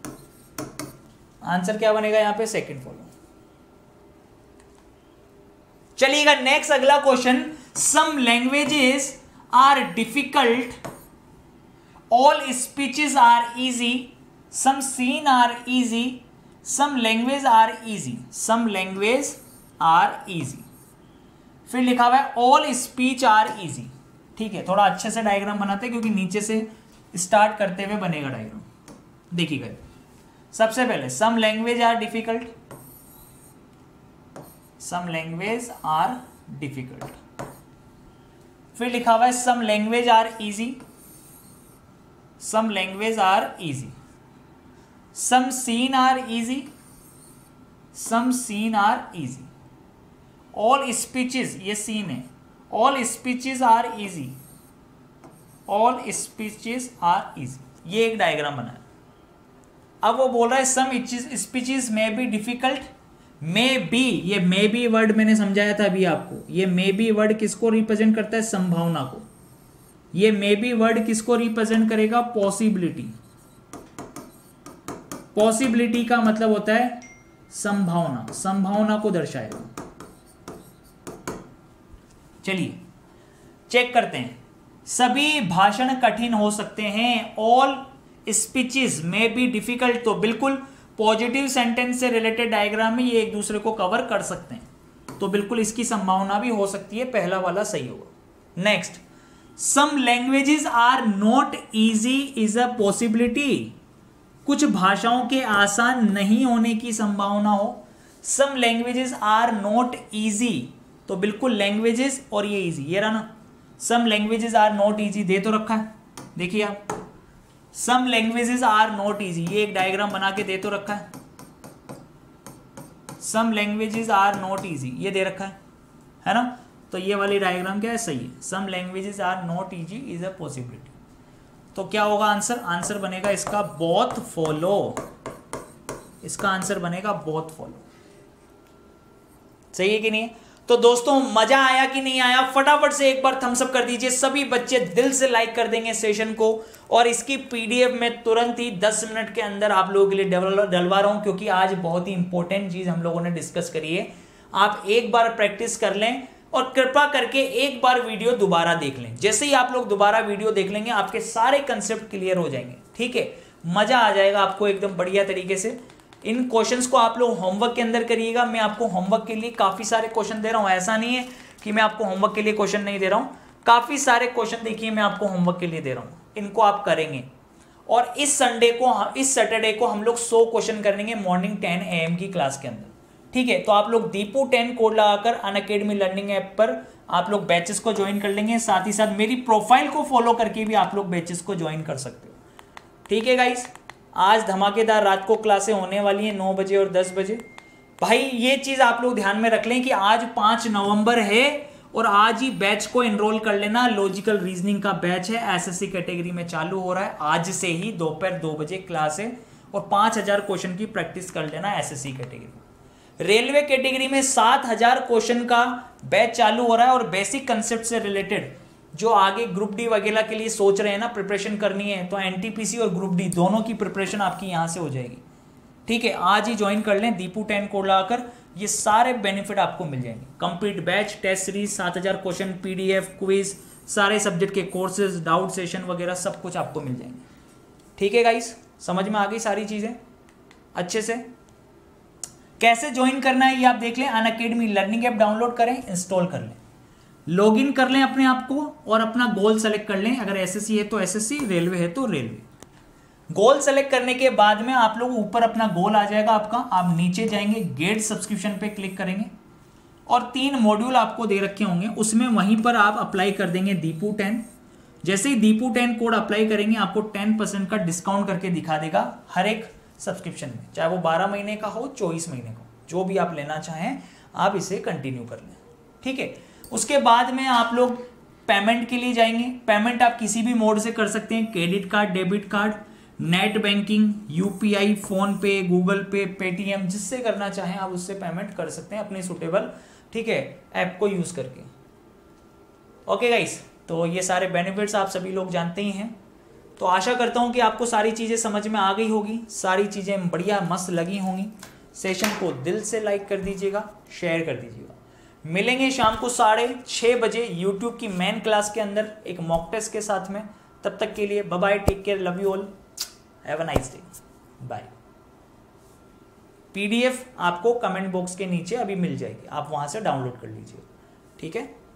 आंसर क्या बनेगा यहां पे? Second follow. चलिएगा नेक्स्ट अगला question, some languages are difficult, all speeches are easy, some scene are easy, some language are easy, some language are easy. फिर लिखा हुआ है ऑल स्पीच आर इजी। ठीक है, थोड़ा अच्छे से डायग्राम बनाते हैं क्योंकि नीचे से स्टार्ट करते हुए बनेगा डायग्राम। देखिएगा, सबसे पहले some language are difficult, some language are difficult. फिर लिखा हुआ है some language are easy, some language are easy, some scene are easy, some scene are easy, all speeches, ये सीन है, all speeches are easy, all speeches are easy. ये एक diagram बना है। अब वो बोल रहा है some speeches may be difficult, may be, ये मे बी वर्ड मैंने समझाया था अभी आपको। ये मे बी वर्ड किसको रिप्रेजेंट करता है? संभावना को। ये मे बी वर्ड किसको रिप्रेजेंट करेगा? पॉसिबिलिटी। पॉसिबिलिटी का मतलब होता है संभावना, संभावना को दर्शाएगा। चलिए चेक करते हैं। सभी भाषण कठिन हो सकते हैं, all speeches may be difficult. तो बिल्कुल पॉजिटिव सेंटेंस से रिलेटेड डायग्राम में ये एक दूसरे को कवर कर सकते हैं, तो बिल्कुल इसकी संभावना भी हो सकती है, पहला वाला सही होगा। Next, some languages are not easy is a possibility. कुछ भाषाओं के आसान नहीं होने की संभावना हो। Some languages are not easy, तो बिल्कुल लैंग्वेजेस और ये इजी, ये रहा ना, some languages are not easy दे तो रखा है, देखिए आप, some languages are not easy, ये एक डायग्राम बना के दे तो रखा है, some languages are not easy ये दे रखा है ना। तो ये वाली डायग्राम क्या है? सही है, some languages are not easy is a possibility. तो क्या होगा आंसर? आंसर बनेगा इसका बोथ फॉलो, इसका आंसर बनेगा बोथ फॉलो। सही है कि नहीं है? तो दोस्तों मजा आया कि नहीं आया? फटाफट से एक बार थम्स अप कर दीजिए, सभी बच्चे दिल से लाइक कर देंगे सेशन को। और इसकी पीडीएफ में तुरंत ही 10 मिनट के अंदर आप लोगों के लिए डलवा रहा हूं, क्योंकि आज बहुत ही इंपॉर्टेंट चीज हम लोगों ने डिस्कस करी है। आप एक बार प्रैक्टिस कर लें और कृपा करके एक बार वीडियो दोबारा देख लें। जैसे ही आप लोग दोबारा वीडियो देख लेंगे आपके सारे कंसेप्ट क्लियर हो जाएंगे, ठीक है? मजा आ जाएगा आपको एकदम बढ़िया तरीके से। इन क्वेश्चंस को आप लोग होमवर्क के अंदर करिएगा। मैं आपको होमवर्क के लिए काफी सारे क्वेश्चन दे रहा हूं, ऐसा नहीं है कि मैं आपको होमवर्क के लिए क्वेश्चन नहीं दे रहा हूं। काफी सारे क्वेश्चन देखिए मैं आपको होमवर्क के लिए दे रहा हूं, इनको आप करेंगे। और इस सैटरडे को हम लोग 100 क्वेश्चन करेंगे मॉर्निंग 10 AM की क्लास के अंदर, ठीक है? तो आप लोग दीपू 10 कोड लगाकर अनअकैडमी लर्निंग ऐप पर आप लोग बैचेस को ज्वाइन कर लेंगे। साथ ही साथ मेरी प्रोफाइल को फॉलो करके भी आप लोग बैचेस को ज्वाइन कर सकते हो, ठीक है गाइस? आज धमाकेदार रात को क्लासें होने वाली हैं 9 बजे और 10 बजे। भाई ये चीज आप लोग ध्यान में रख लें कि आज 5 नवंबर है और आज ही बैच को एनरोल कर लेना। लॉजिकल रीजनिंग का बैच है, एसएससी कैटेगरी में चालू हो रहा है। आज से ही दोपहर 2 बजे क्लास है और 5000 क्वेश्चन की प्रैक्टिस कर लेना एसएससी कैटेगरी। रेलवे कैटेगरी में 7000 क्वेश्चन का बैच चालू हो रहा है और बेसिक कंसेप्ट से रिलेटेड जो आगे ग्रुप डी वगैरह के लिए सोच रहे हैं ना, प्रिपरेशन करनी है, तो एनटीपीसी और ग्रुप डी दोनों की प्रिपरेशन आपकी यहां से हो जाएगी, ठीक है? आज ही ज्वाइन कर लें दीपू 10 कोड लगाकर, ये सारे बेनिफिट आपको मिल जाएंगे। Complete batch, test series, 7000 question, PDF, quiz, सारे सब्जेक्ट के कोर्सेज, डाउट सेशन वगैरह सब कुछ आपको मिल जाएंगे, ठीक है गाइस? समझ में आ गई सारी चीजें अच्छे से? कैसे ज्वाइन करना है ये आप देख लें। अनअकैडमी लर्निंग ऐप डाउनलोड करें, इंस्टॉल कर लें, लॉगिन कर लें अपने आप को और अपना गोल सेलेक्ट कर लें। अगर एसएससी है तो एसएससी, रेलवे है तो रेलवे। गोल सेलेक्ट करने के बाद में आप लोग ऊपर अपना गोल आ जाएगा आपका, आप नीचे जाएंगे, गेट सब्सक्रिप्शन पे क्लिक करेंगे और 3 मॉड्यूल आपको दे रखे होंगे, उसमें वहीं पर आप अप्लाई कर देंगे दीपू 10। जैसे ही दीपू 10 कोड अप्लाई करेंगे आपको 10% का डिस्काउंट करके दिखा देगा हर एक सब्सक्रिप्शन में, चाहे वो 12 महीने का हो, 24 महीने का, जो भी आप लेना चाहें आप इसे कंटिन्यू कर लें, ठीक है? उसके बाद में आप लोग पेमेंट के लिए जाएंगे। पेमेंट आप किसी भी मोड से कर सकते हैं, credit card, debit card, net banking, UPI, PhonePe, Google pay, Paytm, जिससे करना चाहें आप उससे पेमेंट कर सकते हैं अपने सुटेबल, ठीक है, ऐप को यूज करके। ओके गाइस, तो ये सारे बेनिफिट्स आप सभी लोग जानते ही हैं। तो आशा करता हूं कि आपको सारी चीजें समझ में आ गई होगी, सारी चीजें बढ़िया मस्त लगी होंगी। सेशन को दिल से लाइक कर दीजिएगा, शेयर कर दीजिएगा। मिलेंगे शाम को 6:30 बजे यूट्यूब की मेन क्लास के अंदर एक मॉक टेस्ट के साथ में। तब तक के लिए bye bye, take care, love you all, have a nice day, bye. PDF आपको कमेंट बॉक्स के नीचे अभी मिल जाएगी, आप वहां से डाउनलोड कर लीजिए, ठीक है?